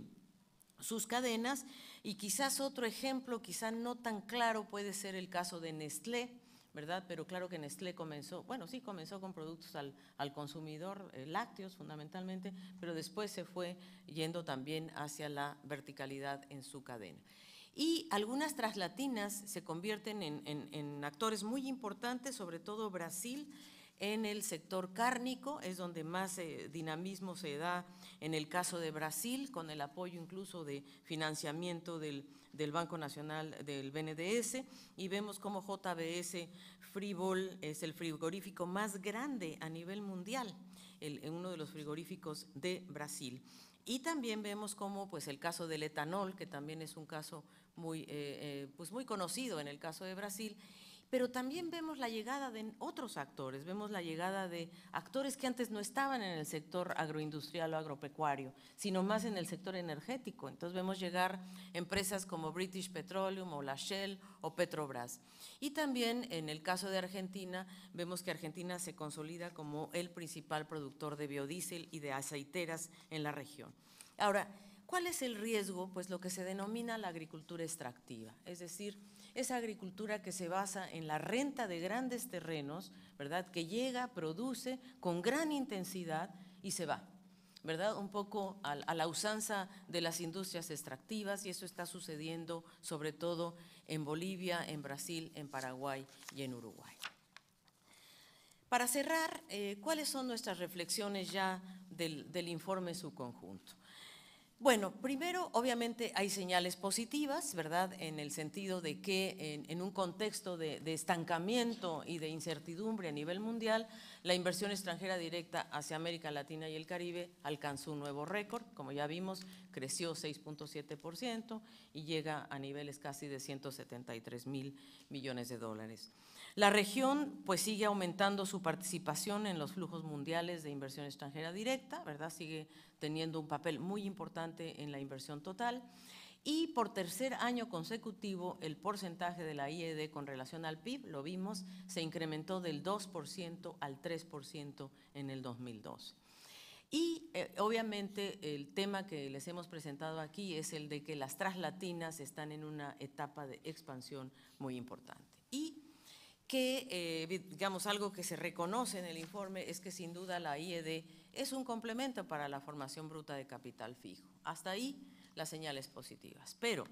sus cadenas. Y quizás otro ejemplo, quizás no tan claro, puede ser el caso de Nestlé, ¿verdad? Pero claro que Nestlé comenzó, bueno, sí, comenzó con productos al, al consumidor, eh, lácteos fundamentalmente, pero después se fue yendo también hacia la verticalidad en su cadena. Y algunas translatinas se convierten en, en, en actores muy importantes, sobre todo Brasil, en el sector cárnico, es donde más eh, dinamismo se da en el caso de Brasil, con el apoyo incluso de financiamiento del, del Banco Nacional del B N D E S, y vemos cómo J B S Fribol es el frigorífico más grande a nivel mundial, el, uno de los frigoríficos de Brasil. Y también vemos cómo pues, el caso del etanol, que también es un caso muy, eh, eh, pues muy conocido en el caso de Brasil, pero también vemos la llegada de otros actores, vemos la llegada de actores que antes no estaban en el sector agroindustrial o agropecuario, sino más en el sector energético. Entonces vemos llegar empresas como British Petroleum o la Shell o Petrobras. Y también en el caso de Argentina, vemos que Argentina se consolida como el principal productor de biodiesel y de aceiteras en la región. Ahora, ¿cuál es el riesgo? Pues lo que se denomina la agricultura extractiva, es decir, esa agricultura que se basa en la renta de grandes terrenos, ¿verdad?, que llega, produce con gran intensidad y se va, ¿verdad?, un poco a, a la usanza de las industrias extractivas, y eso está sucediendo sobre todo en Bolivia, en Brasil, en Paraguay y en Uruguay. Para cerrar, eh, ¿cuáles son nuestras reflexiones ya del, del informe en su conjunto? Bueno, primero, obviamente hay señales positivas, ¿verdad?, en el sentido de que en, en un contexto de, de estancamiento y de incertidumbre a nivel mundial, la inversión extranjera directa hacia América Latina y el Caribe alcanzó un nuevo récord, como ya vimos, creció seis punto siete por ciento y llega a niveles casi de ciento setenta y tres mil millones de dólares. La región pues sigue aumentando su participación en los flujos mundiales de inversión extranjera directa, ¿verdad?, sigue teniendo un papel muy importante en la inversión total. Y por tercer año consecutivo, el porcentaje de la I E D con relación al P I B, lo vimos, se incrementó del dos por ciento al tres por ciento en el dos mil doce. Y eh, obviamente el tema que les hemos presentado aquí es el de que las traslatinas están en una etapa de expansión muy importante. Y que, eh, digamos, algo que se reconoce en el informe es que sin duda la I E D es un complemento para la formación bruta de capital fijo. Hasta ahí las señales positivas. Pero,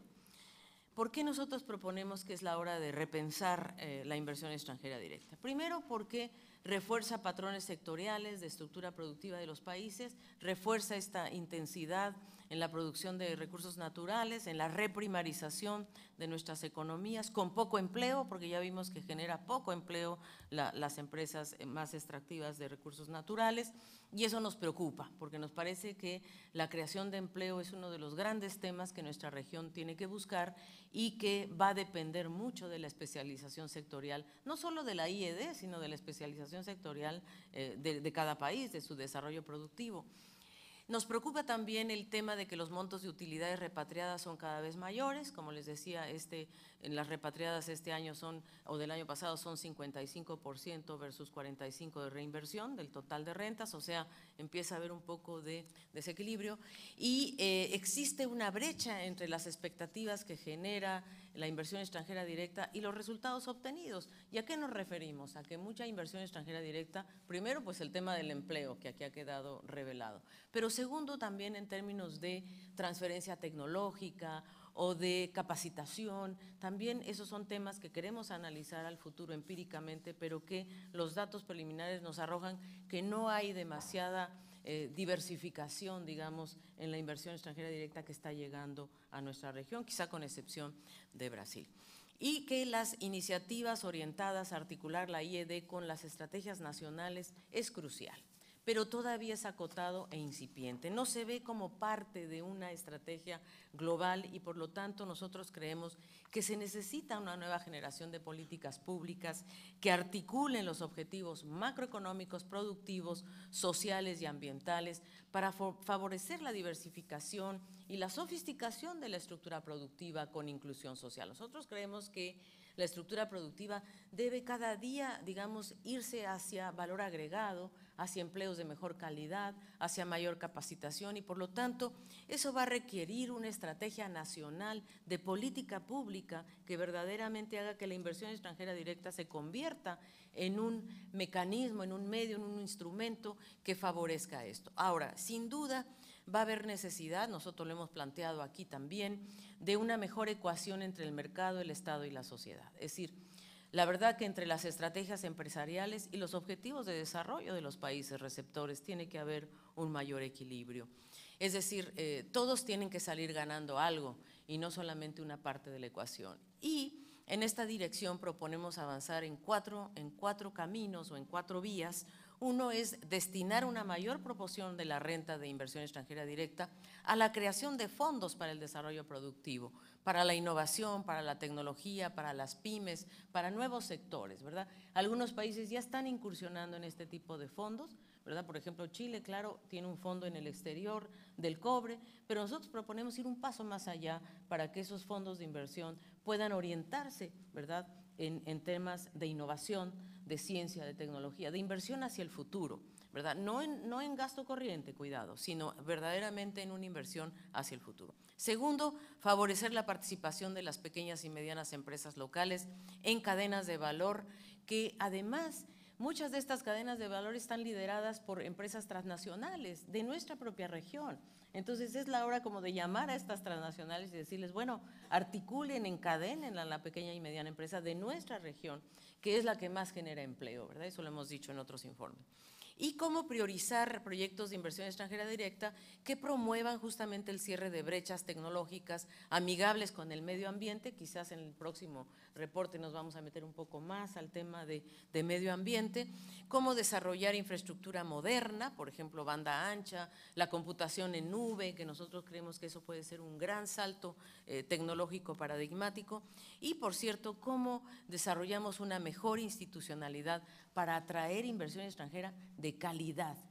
¿por qué nosotros proponemos que es la hora de repensar eh, la inversión extranjera directa? Primero, porque refuerza patrones sectoriales de estructura productiva de los países, refuerza esta intensidad en la producción de recursos naturales, en la reprimarización de nuestras economías, con poco empleo, porque ya vimos que genera poco empleo la, las empresas más extractivas de recursos naturales, y eso nos preocupa, porque nos parece que la creación de empleo es uno de los grandes temas que nuestra región tiene que buscar y que va a depender mucho de la especialización sectorial, no solo de la I E D, sino de la especialización sectorial eh, de, de cada país, de su desarrollo productivo. Nos preocupa también el tema de que los montos de utilidades repatriadas son cada vez mayores. Como les decía, este, en las repatriadas este año son, o del año pasado son cincuenta y cinco por ciento versus cuarenta y cinco por ciento de reinversión del total de rentas, o sea, empieza a haber un poco de desequilibrio. Y eh, existe una brecha entre las expectativas que genera la inversión extranjera directa y los resultados obtenidos. ¿Y a qué nos referimos? A que mucha inversión extranjera directa, primero pues el tema del empleo, que aquí ha quedado revelado, pero segundo también en términos de transferencia tecnológica o de capacitación, también esos son temas que queremos analizar al futuro empíricamente, pero que los datos preliminares nos arrojan que no hay demasiada eh, diversificación, digamos, en la inversión extranjera directa que está llegando a nuestra región, quizá con excepción de Brasil. Y que las iniciativas orientadas a articular la I E D con las estrategias nacionales es crucial, pero todavía es acotado e incipiente. No se ve como parte de una estrategia global y por lo tanto nosotros creemos que se necesita una nueva generación de políticas públicas que articulen los objetivos macroeconómicos, productivos, sociales y ambientales para favorecer la diversificación y la sofisticación de la estructura productiva con inclusión social. Nosotros creemos que la estructura productiva debe cada día, digamos, irse hacia valor agregado, hacia empleos de mejor calidad, hacia mayor capacitación y por lo tanto eso va a requerir una estrategia nacional de política pública que verdaderamente haga que la inversión extranjera directa se convierta en un mecanismo, en un medio, en un instrumento que favorezca esto. Ahora, sin duda va a haber necesidad, nosotros lo hemos planteado aquí también, de una mejor ecuación entre el mercado, el Estado y la sociedad. Es decir, la verdad que entre las estrategias empresariales y los objetivos de desarrollo de los países receptores tiene que haber un mayor equilibrio. Es decir, eh, todos tienen que salir ganando algo y no solamente una parte de la ecuación. Y en esta dirección proponemos avanzar en cuatro, en cuatro caminos o en cuatro vías. Uno es destinar una mayor proporción de la renta de inversión extranjera directa a la creación de fondos para el desarrollo productivo, para la innovación, para la tecnología, para las pymes, para nuevos sectores, ¿verdad? Algunos países ya están incursionando en este tipo de fondos, ¿verdad? Por ejemplo, Chile, claro, tiene un fondo en el exterior del cobre, pero nosotros proponemos ir un paso más allá para que esos fondos de inversión puedan orientarse, ¿verdad?, en, en temas de innovación, de ciencia, de tecnología, de inversión hacia el futuro, ¿verdad? No en, no en gasto corriente, cuidado, sino verdaderamente en una inversión hacia el futuro. Segundo, favorecer la participación de las pequeñas y medianas empresas locales en cadenas de valor que además muchas de estas cadenas de valor están lideradas por empresas transnacionales de nuestra propia región. Entonces es la hora como de llamar a estas transnacionales y decirles, bueno, articulen, encadenen a la pequeña y mediana empresa de nuestra región, que es la que más genera empleo, ¿verdad? Eso lo hemos dicho en otros informes. Y cómo priorizar proyectos de inversión extranjera directa que promuevan justamente el cierre de brechas tecnológicas amigables con el medio ambiente. Quizás en el próximo reporte nos vamos a meter un poco más al tema de, de medio ambiente. Cómo desarrollar infraestructura moderna, por ejemplo, banda ancha, la computación en nube, que nosotros creemos que eso puede ser un gran salto eh, tecnológico paradigmático. Y, por cierto, cómo desarrollamos una mejor institucionalidad para atraer inversión extranjera de calidad,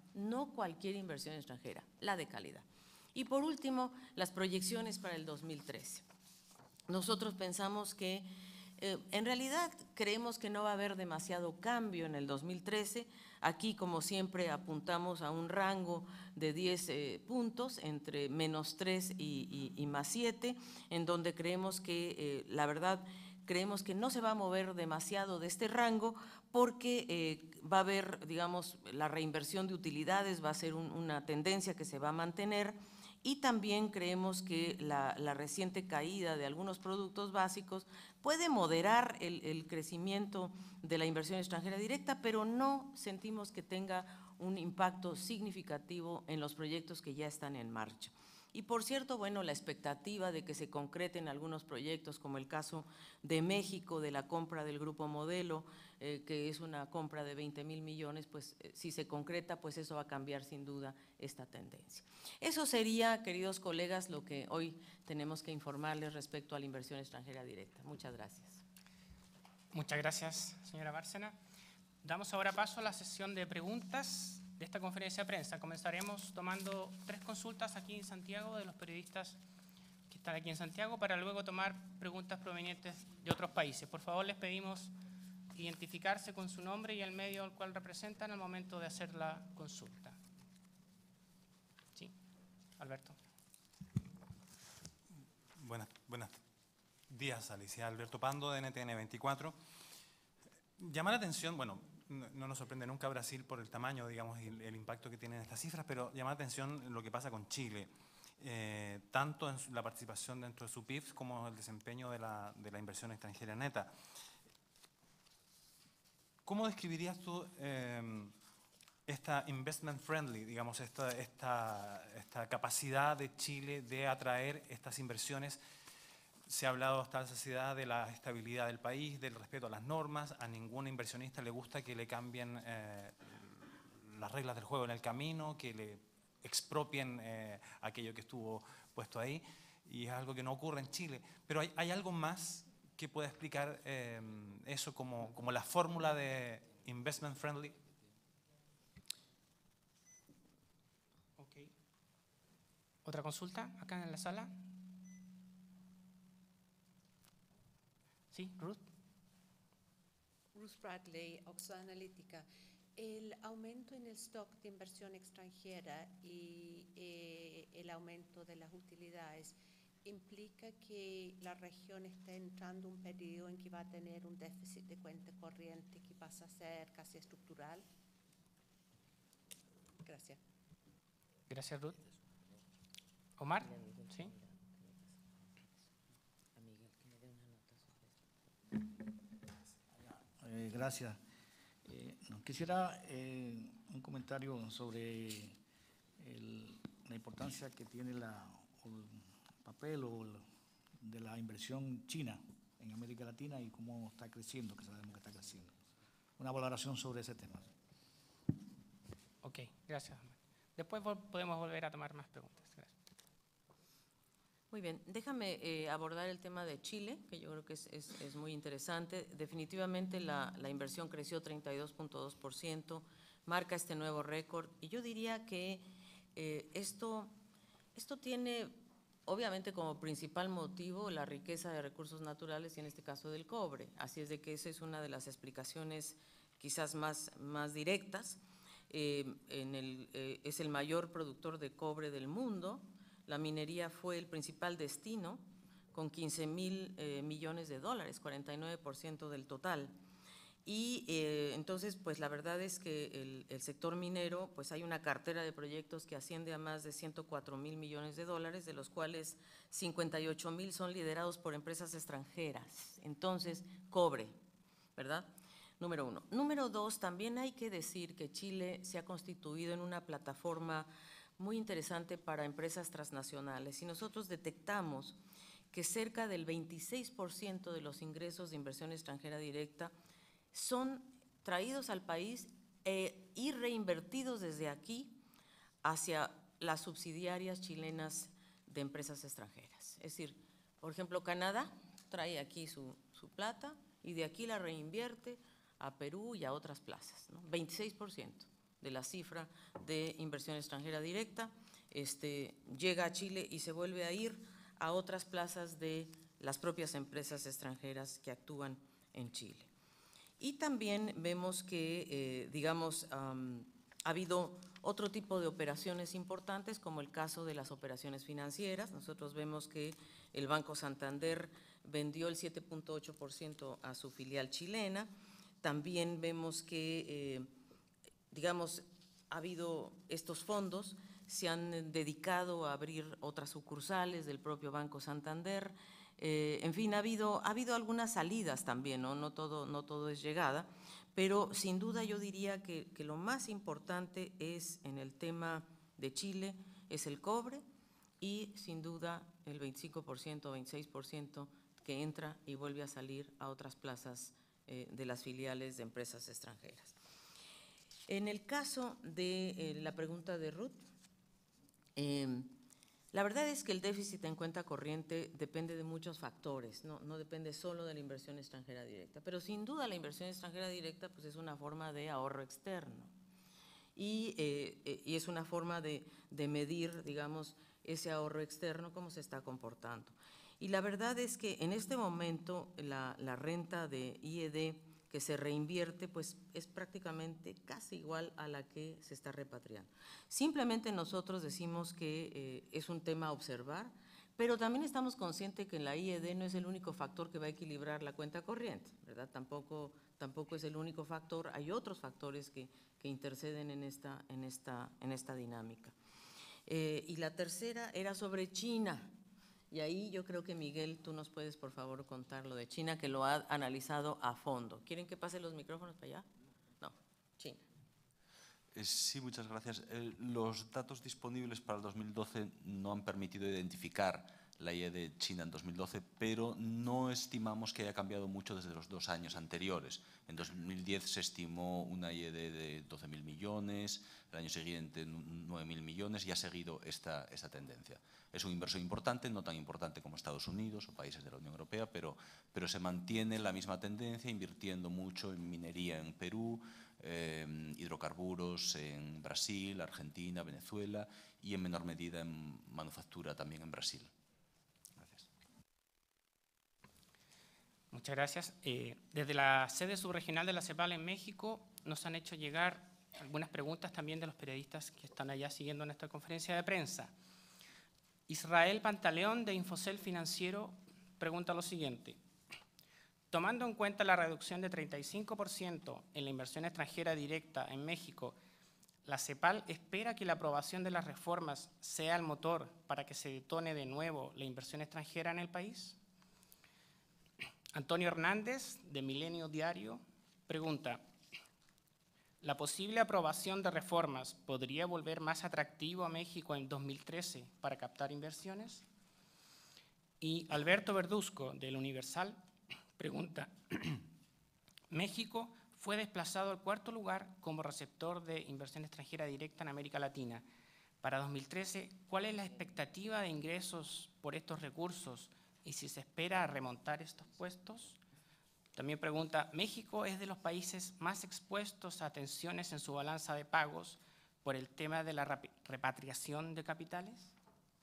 no cualquier inversión extranjera, la de calidad. Y por último, las proyecciones para el dos mil trece. Nosotros pensamos que, eh, en realidad, creemos que no va a haber demasiado cambio en el dos mil trece. Aquí, como siempre, apuntamos a un rango de diez eh, puntos, entre menos tres y, y, y más siete, en donde creemos que, eh, la verdad, creemos que no se va a mover demasiado de este rango porque eh, va a haber, digamos, la reinversión de utilidades, va a ser un, una tendencia que se va a mantener. Y también creemos que la, la reciente caída de algunos productos básicos puede moderar el, el crecimiento de la inversión extranjera directa, pero no sentimos que tenga un impacto significativo en los proyectos que ya están en marcha. Y por cierto, bueno, la expectativa de que se concreten algunos proyectos, como el caso de México, de la compra del Grupo Modelo, eh, que es una compra de veinte mil millones, pues eh, si se concreta, pues eso va a cambiar sin duda esta tendencia. Eso sería, queridos colegas, lo que hoy tenemos que informarles respecto a la inversión extranjera directa. Muchas gracias. Muchas gracias, señora Bárcena. Damos ahora paso a la sesión de preguntas de esta conferencia de prensa. Comenzaremos tomando tres consultas aquí en Santiago de los periodistas que están aquí en Santiago para luego tomar preguntas provenientes de otros países. Por favor, les pedimos identificarse con su nombre y el medio al cual representan al momento de hacer la consulta. Sí, Alberto. Buenas, buenas días, Alicia. Alberto Pando, de N T N veinticuatro. Llama la atención, bueno, no nos sorprende nunca Brasil por el tamaño, digamos, y el, el impacto que tienen estas cifras, pero llama la atención lo que pasa con Chile, eh, tanto en la participación dentro de su P I B como el desempeño de la, de la inversión extranjera neta. ¿Cómo describirías tú eh, esta investment friendly, digamos, esta, esta, esta capacidad de Chile de atraer estas inversiones? Se ha hablado hasta la saciedad de la estabilidad del país, del respeto a las normas. A ningún inversionista le gusta que le cambien eh, las reglas del juego en el camino, que le expropien eh, aquello que estuvo puesto ahí. Y es algo que no ocurre en Chile. Pero hay, hay algo más que pueda explicar eh, eso como, como la fórmula de investment friendly. Okay. ¿Otra consulta acá en la sala? Sí, Ruth. Ruth Bradley, Oxford Analytica. El aumento en el stock de inversión extranjera y eh, el aumento de las utilidades implica que la región está entrando en un periodo en que va a tener un déficit de cuenta corriente que pasa a ser casi estructural. Gracias. Gracias, Ruth. Omar, ¿sí? Eh, gracias. Eh, no, quisiera eh, un comentario sobre el, la importancia que tiene la, el papel o el, de la inversión china en América Latina y cómo está creciendo, que sabemos que está creciendo. Una valoración sobre ese tema. Ok, gracias. Después podemos volver a tomar más preguntas. Gracias. Muy bien, déjame eh, abordar el tema de Chile, que yo creo que es, es, es muy interesante. Definitivamente la, la inversión creció treinta y dos punto dos por ciento, marca este nuevo récord. Y yo diría que eh, esto, esto tiene obviamente como principal motivo la riqueza de recursos naturales y en este caso del cobre. Así es de que esa es una de las explicaciones quizás más, más directas. Eh, en el, eh, es el mayor productor de cobre del mundo. La minería fue el principal destino, con quince mil eh, millones de dólares, cuarenta y nueve por ciento del total. Y eh, entonces, pues la verdad es que el, el sector minero, pues hay una cartera de proyectos que asciende a más de ciento cuatro mil millones de dólares, de los cuales cincuenta y ocho mil son liderados por empresas extranjeras. Entonces, cobre, ¿verdad? Número uno. Número dos, también hay que decir que Chile se ha constituido en una plataforma muy interesante para empresas transnacionales y nosotros detectamos que cerca del veintiséis por ciento de los ingresos de inversión extranjera directa son traídos al país eh, y reinvertidos desde aquí hacia las subsidiarias chilenas de empresas extranjeras. Es decir, por ejemplo, Canadá trae aquí su, su plata y de aquí la reinvierte a Perú y a otras plazas, ¿no? veintiséis por ciento. de la cifra de inversión extranjera directa, este, llega a Chile y se vuelve a ir a otras plazas de las propias empresas extranjeras que actúan en Chile. Y también vemos que, eh, digamos, um, ha habido otro tipo de operaciones importantes, como el caso de las operaciones financieras. Nosotros vemos que el Banco Santander vendió el siete punto ocho por ciento a su filial chilena. También vemos que, eh, digamos, ha habido estos fondos, se han dedicado a abrir otras sucursales del propio Banco Santander. Eh, en fin, ha habido, ha habido algunas salidas también, ¿no? No todo, no todo es llegada, pero sin duda yo diría que, que lo más importante es en el tema de Chile, es el cobre y sin duda el veinticinco por ciento, veintiséis por ciento que entra y vuelve a salir a otras plazas eh, de las filiales de empresas extranjeras. En el caso de eh, la pregunta de Ruth, eh, la verdad es que el déficit en cuenta corriente depende de muchos factores, no, no depende solo de la inversión extranjera directa, pero sin duda la inversión extranjera directa pues es una forma de ahorro externo y, eh, y es una forma de, de medir, digamos, ese ahorro externo, cómo se está comportando. Y la verdad es que en este momento la, la renta de I E D que se reinvierte, pues es prácticamente casi igual a la que se está repatriando. Simplemente nosotros decimos que eh, es un tema a observar, pero también estamos conscientes que la I E D no es el único factor que va a equilibrar la cuenta corriente, ¿verdad? Tampoco, tampoco es el único factor, hay otros factores que, que interceden en esta, en esta, en esta dinámica. Eh, y la tercera era sobre China. Y ahí yo creo que, Miguel, tú nos puedes, por favor, contar lo de China, que lo ha analizado a fondo. ¿Quieren que pase los micrófonos para allá? No, China. Eh, sí, muchas gracias. Eh, los datos disponibles para el dos mil doce no han permitido identificar la I E D de China en dos mil doce, pero no estimamos que haya cambiado mucho desde los dos años anteriores. En dos mil diez se estimó una I E D de doce mil millones, el año siguiente nueve mil millones y ha seguido esta, esta tendencia. Es un inversor importante, no tan importante como Estados Unidos o países de la Unión Europea, pero, pero se mantiene la misma tendencia, invirtiendo mucho en minería en Perú, eh, hidrocarburos en Brasil, Argentina, Venezuela y en menor medida en manufactura también en Brasil. Gracias. Muchas gracias. Eh, desde la sede subregional de la CEPAL en México nos han hecho llegar algunas preguntas también de los periodistas que están allá siguiendo nuestra conferencia de prensa. Israel Pantaleón, de Infocel Financiero, pregunta lo siguiente. Tomando en cuenta la reducción de treinta y cinco por ciento en la inversión extranjera directa en México, ¿la CEPAL espera que la aprobación de las reformas sea el motor para que se detone de nuevo la inversión extranjera en el país? Antonio Hernández, de Milenio Diario, pregunta, ¿la posible aprobación de reformas podría volver más atractivo a México en dos mil trece para captar inversiones? Y Alberto Verduzco, del Universal, pregunta, México fue desplazado al cuarto lugar como receptor de inversión extranjera directa en América Latina. Para dos mil trece, ¿cuál es la expectativa de ingresos por estos recursos y si se espera remontar estos puestos? También pregunta, ¿México es de los países más expuestos a tensiones en su balanza de pagos por el tema de la repatriación de capitales?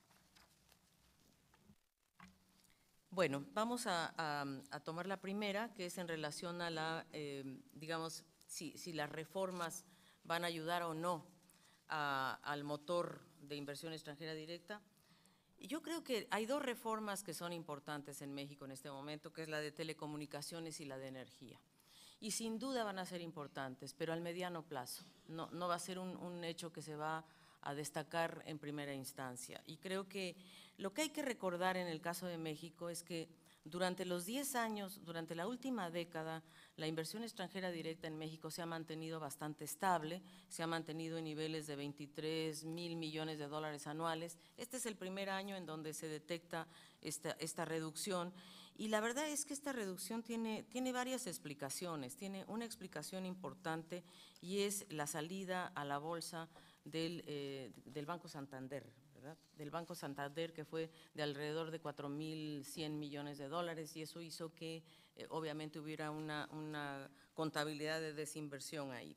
Bueno, vamos a, a, a tomar la primera, que es en relación a la, eh, digamos, si, si las reformas van a ayudar o no a, al motor de inversión extranjera directa. Yo creo que hay dos reformas que son importantes en México en este momento, que es la de telecomunicaciones y la de energía. Y sin duda van a ser importantes, pero al mediano plazo. No, no va a ser un, un hecho que se va a destacar en primera instancia. Y creo que lo que hay que recordar en el caso de México es que durante los diez años, durante la última década, la inversión extranjera directa en México se ha mantenido bastante estable, se ha mantenido en niveles de veintitrés mil millones de dólares anuales. Este es el primer año en donde se detecta esta, esta reducción y la verdad es que esta reducción tiene, tiene varias explicaciones. Tiene una explicación importante y es la salida a la bolsa del, eh, del Banco Santander, ¿verdad? Del Banco Santander, que fue de alrededor de cuatro mil cien millones de dólares y eso hizo que eh, obviamente hubiera una, una contabilidad de desinversión ahí.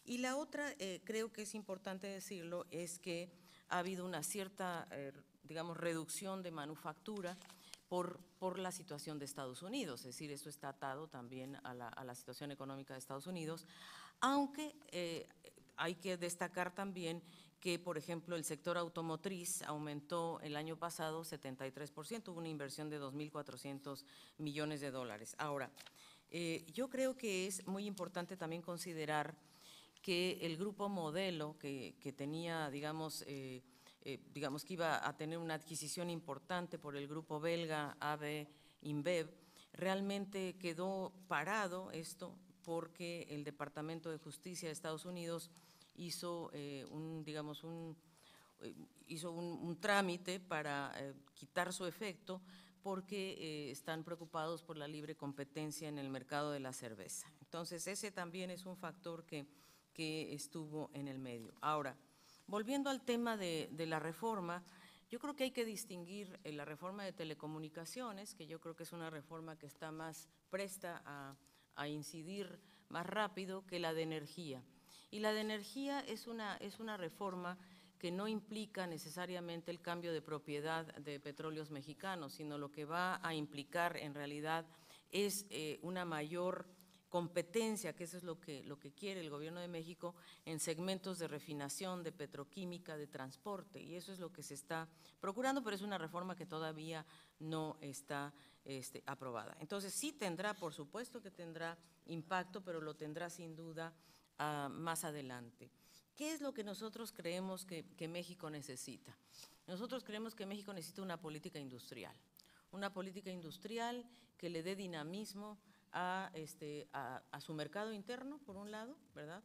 Y la otra, eh, creo que es importante decirlo, es que ha habido una cierta, eh, digamos, reducción de manufactura por, por la situación de Estados Unidos, es decir, esto está atado también a la, a la situación económica de Estados Unidos, aunque eh, hay que destacar también que, por ejemplo, el sector automotriz aumentó el año pasado setenta y tres por ciento, hubo una inversión de dos mil cuatrocientos millones de dólares. Ahora, eh, yo creo que es muy importante también considerar que el grupo modelo que, que tenía, digamos, eh, eh, digamos que iba a tener una adquisición importante por el grupo belga A B InBev, realmente quedó parado esto porque el Departamento de Justicia de Estados Unidos hizo eh, un, digamos, un, eh, hizo un, un trámite para eh, quitar su efecto porque eh, están preocupados por la libre competencia en el mercado de la cerveza. Entonces, ese también es un factor que, que estuvo en el medio. Ahora, volviendo al tema de, de la reforma, yo creo que hay que distinguir eh, la reforma de telecomunicaciones, que yo creo que es una reforma que está más presta a, a incidir más rápido que la de energía. Y la de energía es una, es una reforma que no implica necesariamente el cambio de propiedad de petróleos mexicanos, sino lo que va a implicar en realidad es eh, una mayor competencia, que eso es lo que, lo que quiere el Gobierno de México, en segmentos de refinación, de petroquímica, de transporte, y eso es lo que se está procurando, pero es una reforma que todavía no está este, aprobada. Entonces, sí tendrá, por supuesto que tendrá impacto, pero lo tendrá sin duda uh, más adelante. ¿Qué es lo que nosotros creemos que, que México necesita? Nosotros creemos que México necesita una política industrial, una política industrial que le dé dinamismo A, este, a, a su mercado interno, por un lado, ¿verdad?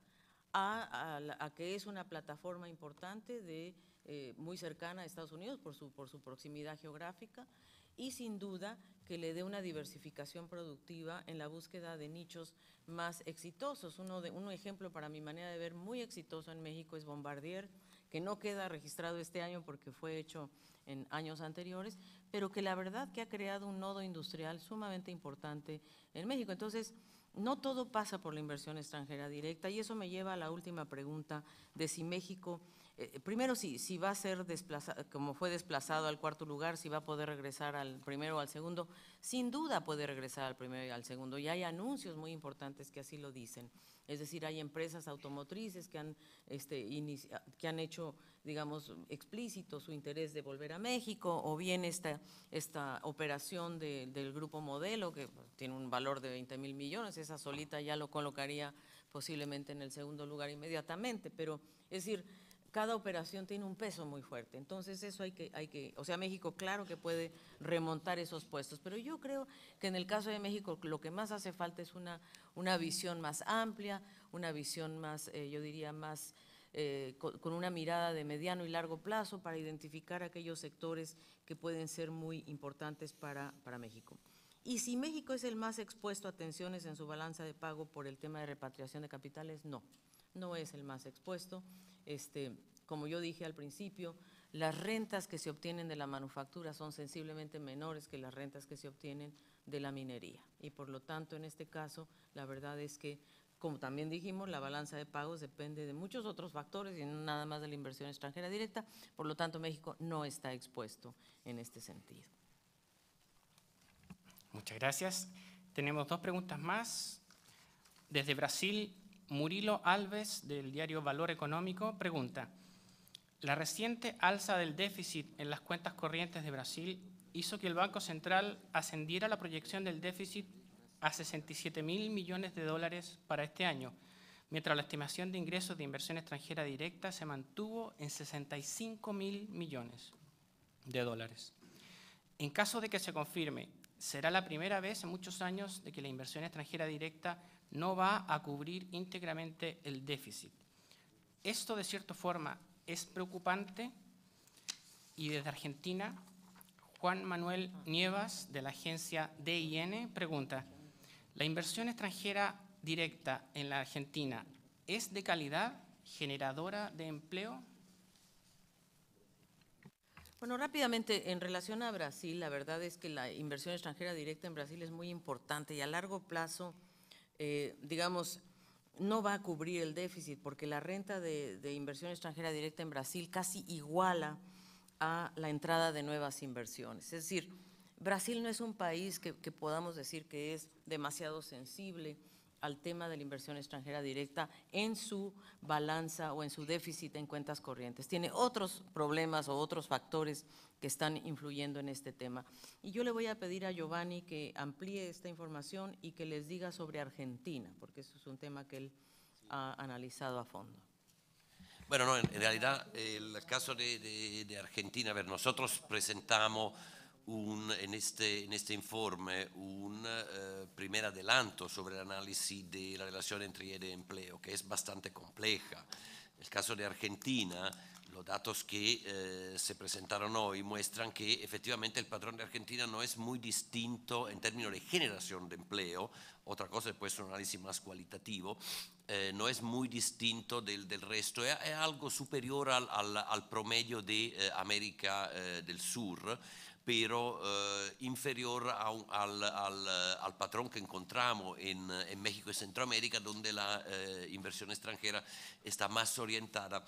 A, a, a que es una plataforma importante, de, eh, muy cercana a Estados Unidos por su, por su proximidad geográfica, y sin duda que le dé una diversificación productiva en la búsqueda de nichos más exitosos. Uno de, un ejemplo, para mi manera de ver, muy exitoso en México es Bombardier, que no queda registrado este año porque fue hecho en años anteriores, pero que la verdad que ha creado un nodo industrial sumamente importante en México. Entonces, no todo pasa por la inversión extranjera directa, y eso me lleva a la última pregunta de si México, eh, primero si, si va a ser desplazado, como fue desplazado al cuarto lugar, si va a poder regresar al primero o al segundo. Sin duda puede regresar al primero y al segundo, y hay anuncios muy importantes que así lo dicen. Es decir, hay empresas automotrices que han, este, inicia, que han hecho, digamos, explícito su interés de volver a México, o bien esta, esta operación de, del Grupo Modelo, que tiene un valor de veinte mil millones, esa solita ya lo colocaría posiblemente en el segundo lugar inmediatamente, pero es decir, cada operación tiene un peso muy fuerte. Entonces eso hay que, hay que, o sea, México claro que puede remontar esos puestos, pero yo creo que en el caso de México lo que más hace falta es una, una visión más amplia, una visión más, eh, yo diría más, eh, con, con una mirada de mediano y largo plazo para identificar aquellos sectores que pueden ser muy importantes para, para México. Y si México es el más expuesto a tensiones en su balanza de pago por el tema de repatriación de capitales, no, no es el más expuesto. Este, como yo dije al principio, las rentas que se obtienen de la manufactura son sensiblemente menores que las rentas que se obtienen de la minería. Y por lo tanto, en este caso, la verdad es que, como también dijimos, la balanza de pagos depende de muchos otros factores y no nada más de la inversión extranjera directa. Por lo tanto, México no está expuesto en este sentido. Muchas gracias. Tenemos dos preguntas más. Desde Brasil, Murilo Alves, del diario Valor Económico, pregunta: la reciente alza del déficit en las cuentas corrientes de Brasil hizo que el Banco Central ascendiera la proyección del déficit a sesenta y siete mil millones de dólares para este año, mientras la estimación de ingresos de inversión extranjera directa se mantuvo en sesenta y cinco mil millones de dólares. En caso de que se confirme, será la primera vez en muchos años de que la inversión extranjera directa no va a cubrir íntegramente el déficit. Esto, de cierta forma, es preocupante. Y desde Argentina, Juan Manuel Nievas, de la agencia D I N, pregunta: ¿la inversión extranjera directa en la Argentina es de calidad, generadora de empleo? Bueno, rápidamente, en relación a Brasil, la verdad es que la inversión extranjera directa en Brasil es muy importante y a largo plazo, eh, digamos, no va a cubrir el déficit, porque la renta de, de inversión extranjera directa en Brasil casi iguala a la entrada de nuevas inversiones. Es decir, Brasil no es un país que, que podamos decir que es demasiado sensible al tema de la inversión extranjera directa en su balanza o en su déficit en cuentas corrientes. Tiene otros problemas o otros factores que están influyendo en este tema. Y yo le voy a pedir a Giovanni que amplíe esta información y que les diga sobre Argentina, porque eso es un tema que él ha analizado a fondo. Bueno, no, en, en realidad el caso de, de, de Argentina, a ver, nosotros presentamos un, en, este, en este informe un eh, primer adelanto sobre el análisis de la relación entre I E D y empleo, que es bastante compleja. El caso de Argentina, los datos que eh, se presentaron hoy muestran que efectivamente el patrón de Argentina no es muy distinto en términos de generación de empleo, otra cosa es pues un análisis más cualitativo, eh, no es muy distinto del, del resto, es, es algo superior al, al, al promedio de eh, América eh, del Sur, pero eh, inferior a un, al, al, al patrón que encontramos en, en México y Centroamérica, donde la eh, inversión extranjera está más orientada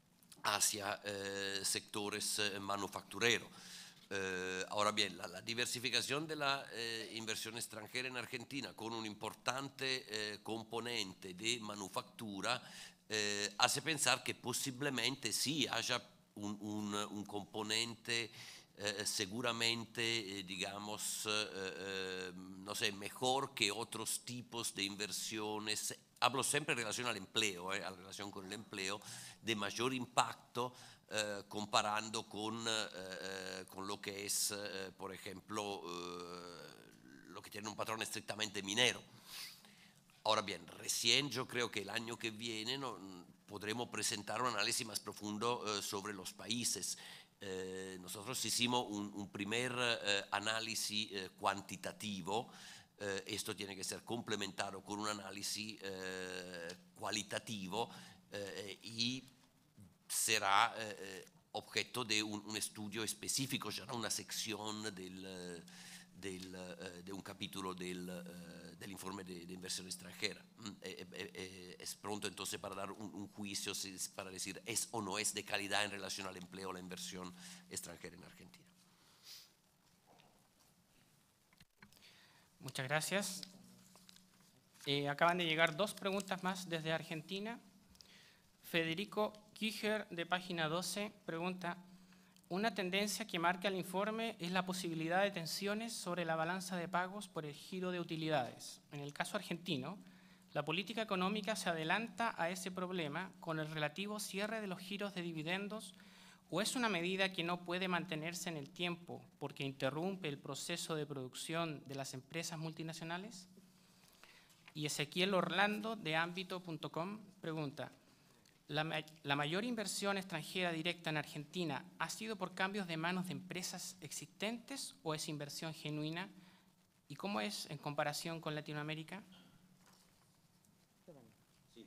hacia eh, sectores eh, manufactureros. Eh, ahora bien, la, la diversificación de la eh, inversión extranjera en Argentina con un importante eh, componente de manufactura eh, hace pensar que posiblemente sí haya un, un, un componente Eh, seguramente, eh, digamos, eh, eh, no sé, mejor que otros tipos de inversiones. Hablo siempre en relación al empleo, eh, a la relación con el empleo, de mayor impacto eh, comparando con, eh, con lo que es, eh, por ejemplo, eh, lo que tiene un patrón estrictamente minero. Ahora bien, recién yo creo que el año que viene no, podremos presentar un análisis más profundo eh, sobre los países. Eh, nosotros hicimos un, un primer eh, análisis eh, cuantitativo, eh, esto tiene que ser complementado con un análisis eh, cualitativo eh, y será eh, objeto de un, un estudio específico, será una sección del, del, eh, de un capítulo del, eh, del informe de, de inversión extranjera. Eh, eh, eh, es pronto entonces para dar un, un juicio, para decir es o no es de calidad en relación al empleo o la inversión extranjera en Argentina. Muchas gracias. Eh, acaban de llegar dos preguntas más desde Argentina. Federico Kiger, de página doce, pregunta: una tendencia que marca el informe es la posibilidad de tensiones sobre la balanza de pagos por el giro de utilidades. En el caso argentino, la política económica se adelanta a ese problema con el relativo cierre de los giros de dividendos, o es una medida que no puede mantenerse en el tiempo porque interrumpe el proceso de producción de las empresas multinacionales. Y Ezequiel Orlando, de ámbito punto com, pregunta: ¿La, ¿La mayor inversión extranjera directa en Argentina ha sido por cambios de manos de empresas existentes o es inversión genuina? ¿Y cómo es en comparación con Latinoamérica? Sí.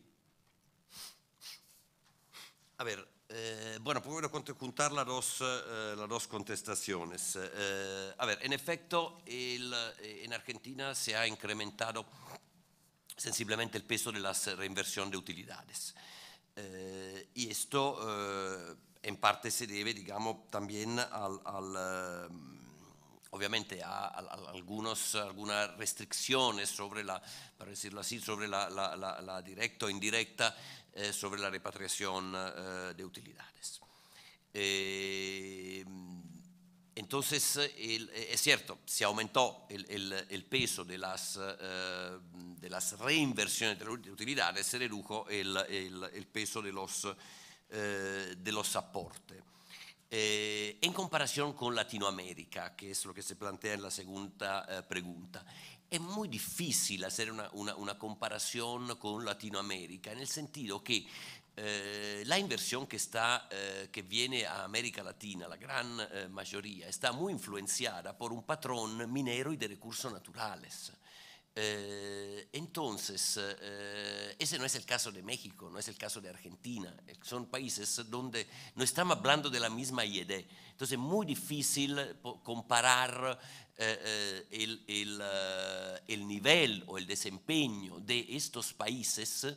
A ver, eh, bueno, puedo juntar las dos, eh, las dos contestaciones. Eh, a ver, en efecto, el, en Argentina se ha incrementado sensiblemente el peso de la reinversión de utilidades. Eh, y esto eh, en parte se debe, digamos, también al, al, uh, obviamente a, a, a algunos, algunas restricciones sobre la, para decirlo así, sobre la, la, la, la directa o indirecta, eh, sobre la repatriación uh, de utilidades. Eh, Entonces, el, es cierto, se aumentó el, el, el peso de las, uh, de las reinversiones de utilidades, se redujo el, el, el peso de los, uh, de los aportes. Eh, en comparación con Latinoamérica, que es lo que se plantea en la segunda uh, pregunta, es muy difícil hacer una, una, una comparación con Latinoamérica, en el sentido que Eh, la inversión que, está, eh, que viene a América Latina, la gran eh, mayoría, está muy influenciada por un patrón minero y de recursos naturales. Eh, entonces, eh, ese no es el caso de México, no es el caso de Argentina, son países donde no estamos hablando de la misma I E D, entonces es muy difícil comparar eh, eh, el, el, uh, el nivel o el desempeño de estos países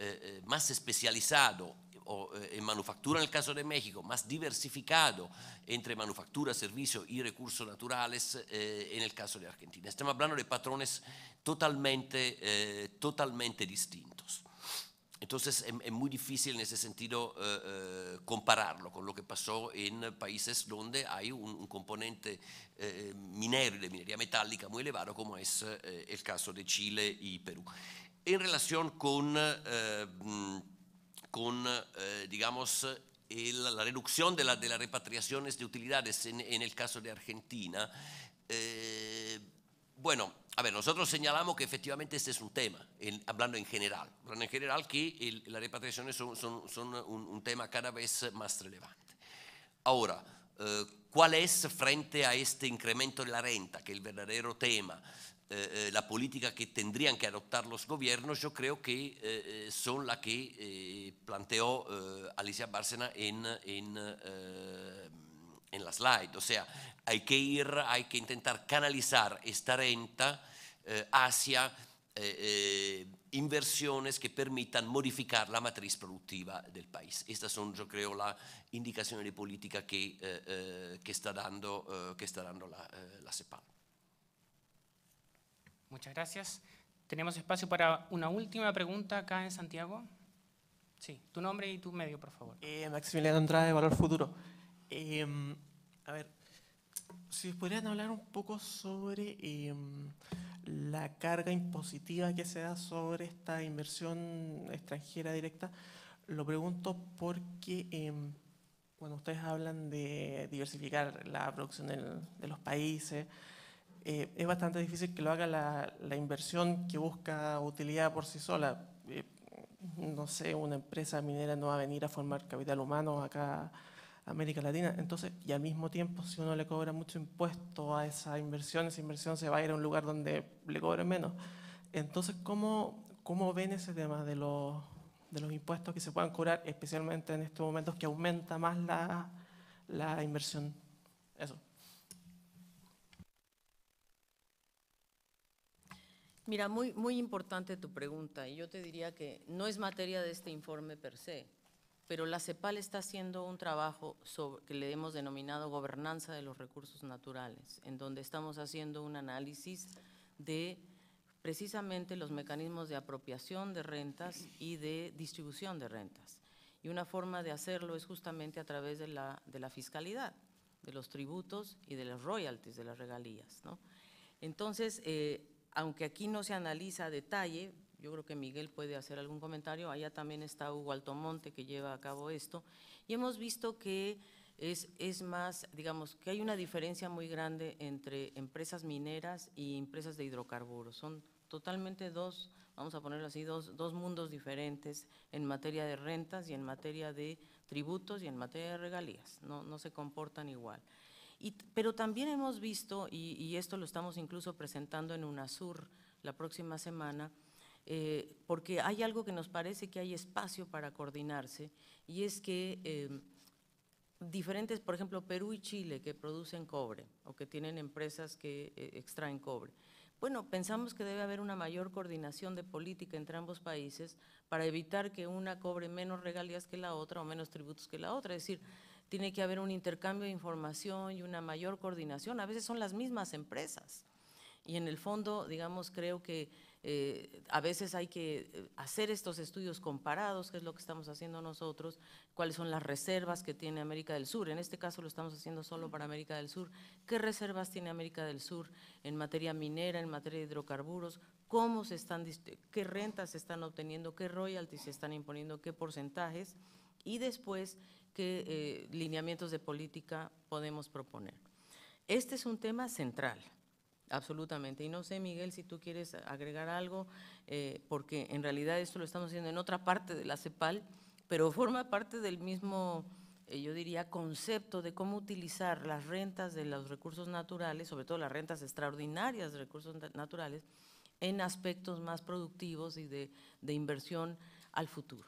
eh, más especializado o, eh, en manufactura en el caso de México, más diversificado entre manufactura, servicio y recursos naturales eh, en el caso de Argentina. Estamos hablando de patrones totalmente, eh, totalmente distintos. Entonces es, es muy difícil en ese sentido eh, eh, compararlo con lo que pasó en países donde hay un, un componente eh, minero y de minería metálica muy elevado, como es eh, el caso de Chile y Perú. En relación con, eh, con eh, digamos, el, la reducción de, la, de las repatriaciones de utilidades en, en el caso de Argentina, eh, bueno, a ver, nosotros señalamos que efectivamente este es un tema, en, hablando en general, hablando en general que el, las repatriaciones son, son, son un, un tema cada vez más relevante. Ahora, eh, ¿cuál es frente a este incremento de la renta, que es el verdadero tema, eh, la política que tendrían que adoptar los gobiernos? Yo creo que eh, son la que eh, planteó eh, Alicia Bárcena en, en, eh, en la slide, o sea, hay que ir, hay que intentar canalizar esta renta eh, hacia eh, eh, inversiones que permitan modificar la matriz productiva del país. Estas son, yo creo, las indicaciones de política que, eh, eh, que está dando, eh, que está dando la, eh, la CEPAL. Muchas gracias. Tenemos espacio para una última pregunta acá en Santiago. Sí, tu nombre y tu medio, por favor. Eh, Maximiliano Andrade, Valor Futuro. Eh, a ver, si podrían hablar un poco sobre eh, la carga impositiva que se da sobre esta inversión extranjera directa. Lo pregunto porque eh, cuando ustedes hablan de diversificar la producción del, de los países, eh, es bastante difícil que lo haga la, la inversión que busca utilidad por sí sola. Eh, no sé, una empresa minera no va a venir a formar capital humano acá América Latina, entonces, y al mismo tiempo, si uno le cobra mucho impuesto a esa inversión, esa inversión se va a ir a un lugar donde le cobren menos. Entonces, ¿cómo, cómo ven ese tema de los, de los impuestos que se puedan cobrar, especialmente en estos momentos que aumenta más la, la inversión? Eso. Mira, muy, muy importante tu pregunta, y yo te diría que no es materia de este informe per se, pero la CEPAL está haciendo un trabajo sobre, que le hemos denominado gobernanza de los recursos naturales, en donde estamos haciendo un análisis de precisamente los mecanismos de apropiación de rentas y de distribución de rentas. Y una forma de hacerlo es justamente a través de la, de la fiscalidad, de los tributos y de los royalties, de las regalías, ¿no? Entonces, eh, aunque aquí no se analiza a detalle, yo creo que Miguel puede hacer algún comentario, allá también está Hugo Altomonte que lleva a cabo esto, y hemos visto que es, es más, digamos, que hay una diferencia muy grande entre empresas mineras y empresas de hidrocarburos, son totalmente dos, vamos a ponerlo así, dos, dos mundos diferentes en materia de rentas y en materia de tributos y en materia de regalías, no, no se comportan igual. Y, pero también hemos visto, y, y esto lo estamos incluso presentando en UNASUR la próxima semana, Eh, porque hay algo que nos parece que hay espacio para coordinarse, y es que eh, diferentes, por ejemplo, Perú y Chile, que producen cobre o que tienen empresas que eh, extraen cobre, bueno, pensamos que debe haber una mayor coordinación de política entre ambos países para evitar que una cobre menos regalías que la otra o menos tributos que la otra, es decir, tiene que haber un intercambio de información y una mayor coordinación, a veces son las mismas empresas, y en el fondo, digamos, creo que Eh, a veces hay que hacer estos estudios comparados, que es lo que estamos haciendo nosotros, cuáles son las reservas que tiene América del Sur, en este caso lo estamos haciendo solo para América del Sur, qué reservas tiene América del Sur en materia minera, en materia de hidrocarburos, cómo se están, qué rentas se están obteniendo, qué royalties se están imponiendo, qué porcentajes, y después qué eh, lineamientos de política podemos proponer. Este es un tema central. Absolutamente. Y no sé, Miguel, si tú quieres agregar algo, eh, porque en realidad esto lo estamos haciendo en otra parte de la CEPAL, pero forma parte del mismo, eh, yo diría, concepto de cómo utilizar las rentas de los recursos naturales, sobre todo las rentas extraordinarias de recursos naturales, en aspectos más productivos y de, de inversión al futuro.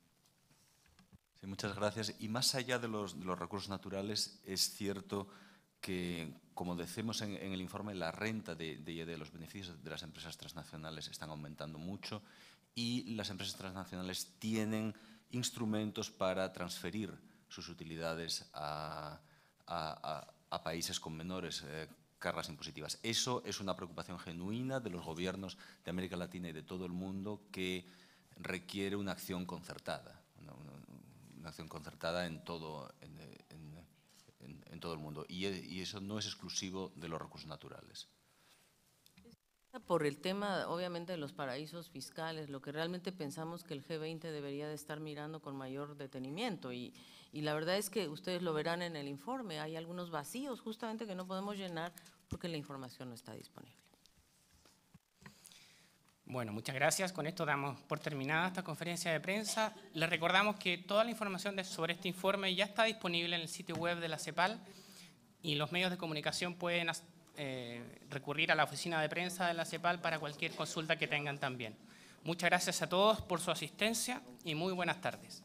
Sí, muchas gracias. Y más allá de los, de los recursos naturales, es cierto que, como decimos en, en el informe, la renta de, de I E D, los beneficios de las empresas transnacionales están aumentando mucho y las empresas transnacionales tienen instrumentos para transferir sus utilidades a, a, a, a países con menores eh, cargas impositivas. Eso es una preocupación genuina de los gobiernos de América Latina y de todo el mundo que requiere una acción concertada, una, una, una acción concertada en todo, en, en, en, en todo el mundo. Y, y eso no es exclusivo de los recursos naturales. Por el tema, obviamente, de los paraísos fiscales, lo que realmente pensamos que el G veinte debería de estar mirando con mayor detenimiento y, y la verdad es que ustedes lo verán en el informe, hay algunos vacíos justamente que no podemos llenar porque la información no está disponible. Bueno, muchas gracias. Con esto damos por terminada esta conferencia de prensa. Les recordamos que toda la información de, sobre este informe ya está disponible en el sitio web de la CEPAL y los medios de comunicación pueden Eh, recurrir a la oficina de prensa de la CEPAL para cualquier consulta que tengan también. Muchas gracias a todos por su asistencia y muy buenas tardes.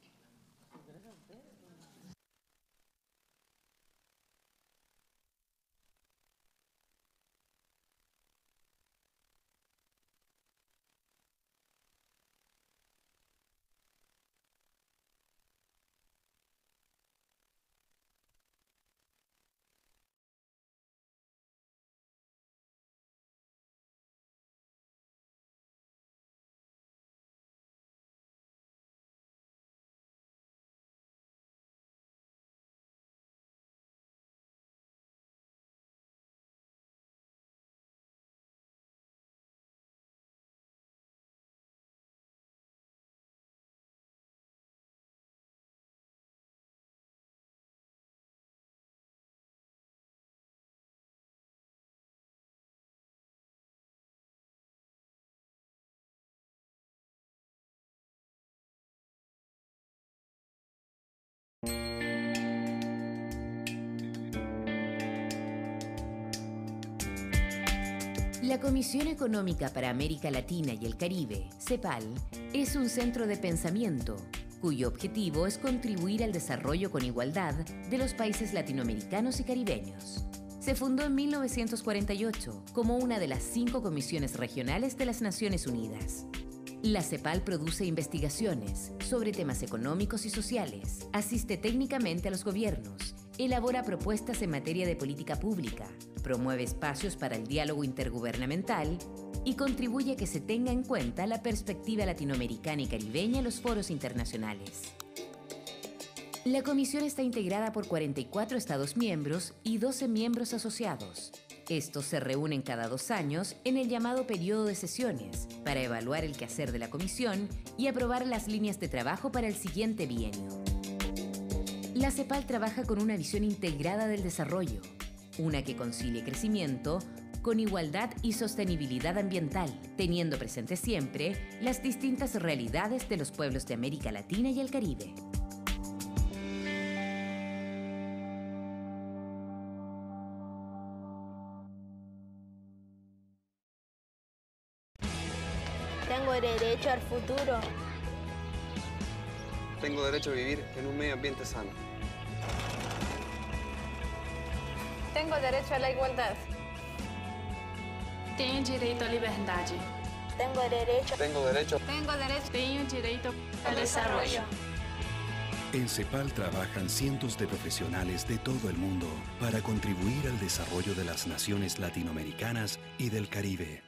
La Comisión Económica para América Latina y el Caribe, CEPAL, es un centro de pensamiento cuyo objetivo es contribuir al desarrollo con igualdad de los países latinoamericanos y caribeños. Se fundó en mil novecientos cuarenta y ocho como una de las cinco comisiones regionales de las Naciones Unidas. La CEPAL produce investigaciones sobre temas económicos y sociales, asiste técnicamente a los gobiernos, elabora propuestas en materia de política pública, promueve espacios para el diálogo intergubernamental y contribuye a que se tenga en cuenta la perspectiva latinoamericana y caribeña en los foros internacionales. La comisión está integrada por cuarenta y cuatro Estados miembros y doce miembros asociados. Estos se reúnen cada dos años en el llamado periodo de sesiones para evaluar el quehacer de la comisión y aprobar las líneas de trabajo para el siguiente bienio. La CEPAL trabaja con una visión integrada del desarrollo, una que concilie crecimiento con igualdad y sostenibilidad ambiental, teniendo presente siempre las distintas realidades de los pueblos de América Latina y el Caribe. Tengo derecho al futuro. Tengo derecho a vivir en un medio ambiente sano. Tengo derecho a la igualdad. Tenho direito à liberdade. Tengo derecho. Tengo derecho. Tengo derecho. Tenho direito al desarrollo. En CEPAL trabajan cientos de profesionales de todo el mundo para contribuir al desarrollo de las naciones latinoamericanas y del Caribe.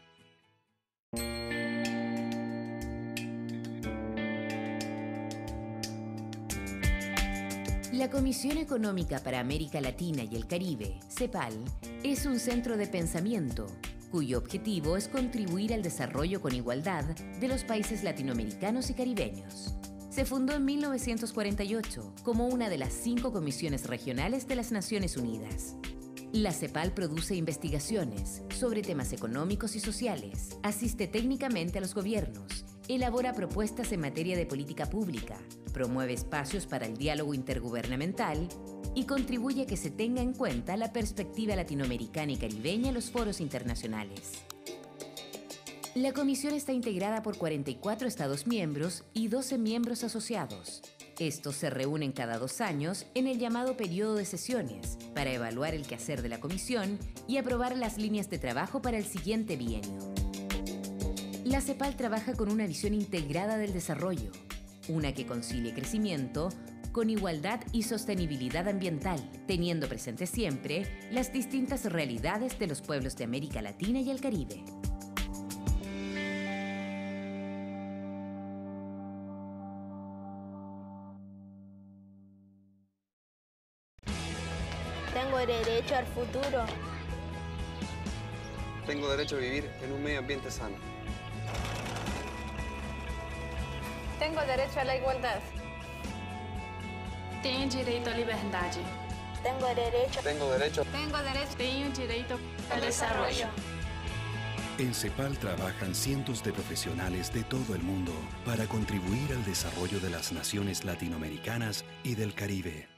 La Comisión Económica para América Latina y el Caribe, CEPAL, es un centro de pensamiento cuyo objetivo es contribuir al desarrollo con igualdad de los países latinoamericanos y caribeños. Se fundó en mil novecientos cuarenta y ocho como una de las cinco comisiones regionales de las Naciones Unidas. La CEPAL produce investigaciones sobre temas económicos y sociales, asiste técnicamente a los gobiernos, elabora propuestas en materia de política pública, promueve espacios para el diálogo intergubernamental y contribuye a que se tenga en cuenta la perspectiva latinoamericana y caribeña en los foros internacionales. La comisión está integrada por cuarenta y cuatro Estados miembros y doce miembros asociados. Estos se reúnen cada dos años en el llamado periodo de sesiones para evaluar el quehacer de la comisión y aprobar las líneas de trabajo para el siguiente bienio. La CEPAL trabaja con una visión integrada del desarrollo, una que concilie crecimiento con igualdad y sostenibilidad ambiental, teniendo presente siempre las distintas realidades de los pueblos de América Latina y el Caribe. Tengo derecho al futuro. Tengo derecho a vivir en un medio ambiente sano. Tengo derecho a la igualdad. Tenho direito à liberdade. Tengo derecho. Tengo derecho. Tengo derecho. Tenho direito ao desarrollo. En CEPAL trabajan cientos de profesionales de todo el mundo para contribuir al desarrollo de las naciones latinoamericanas y del Caribe.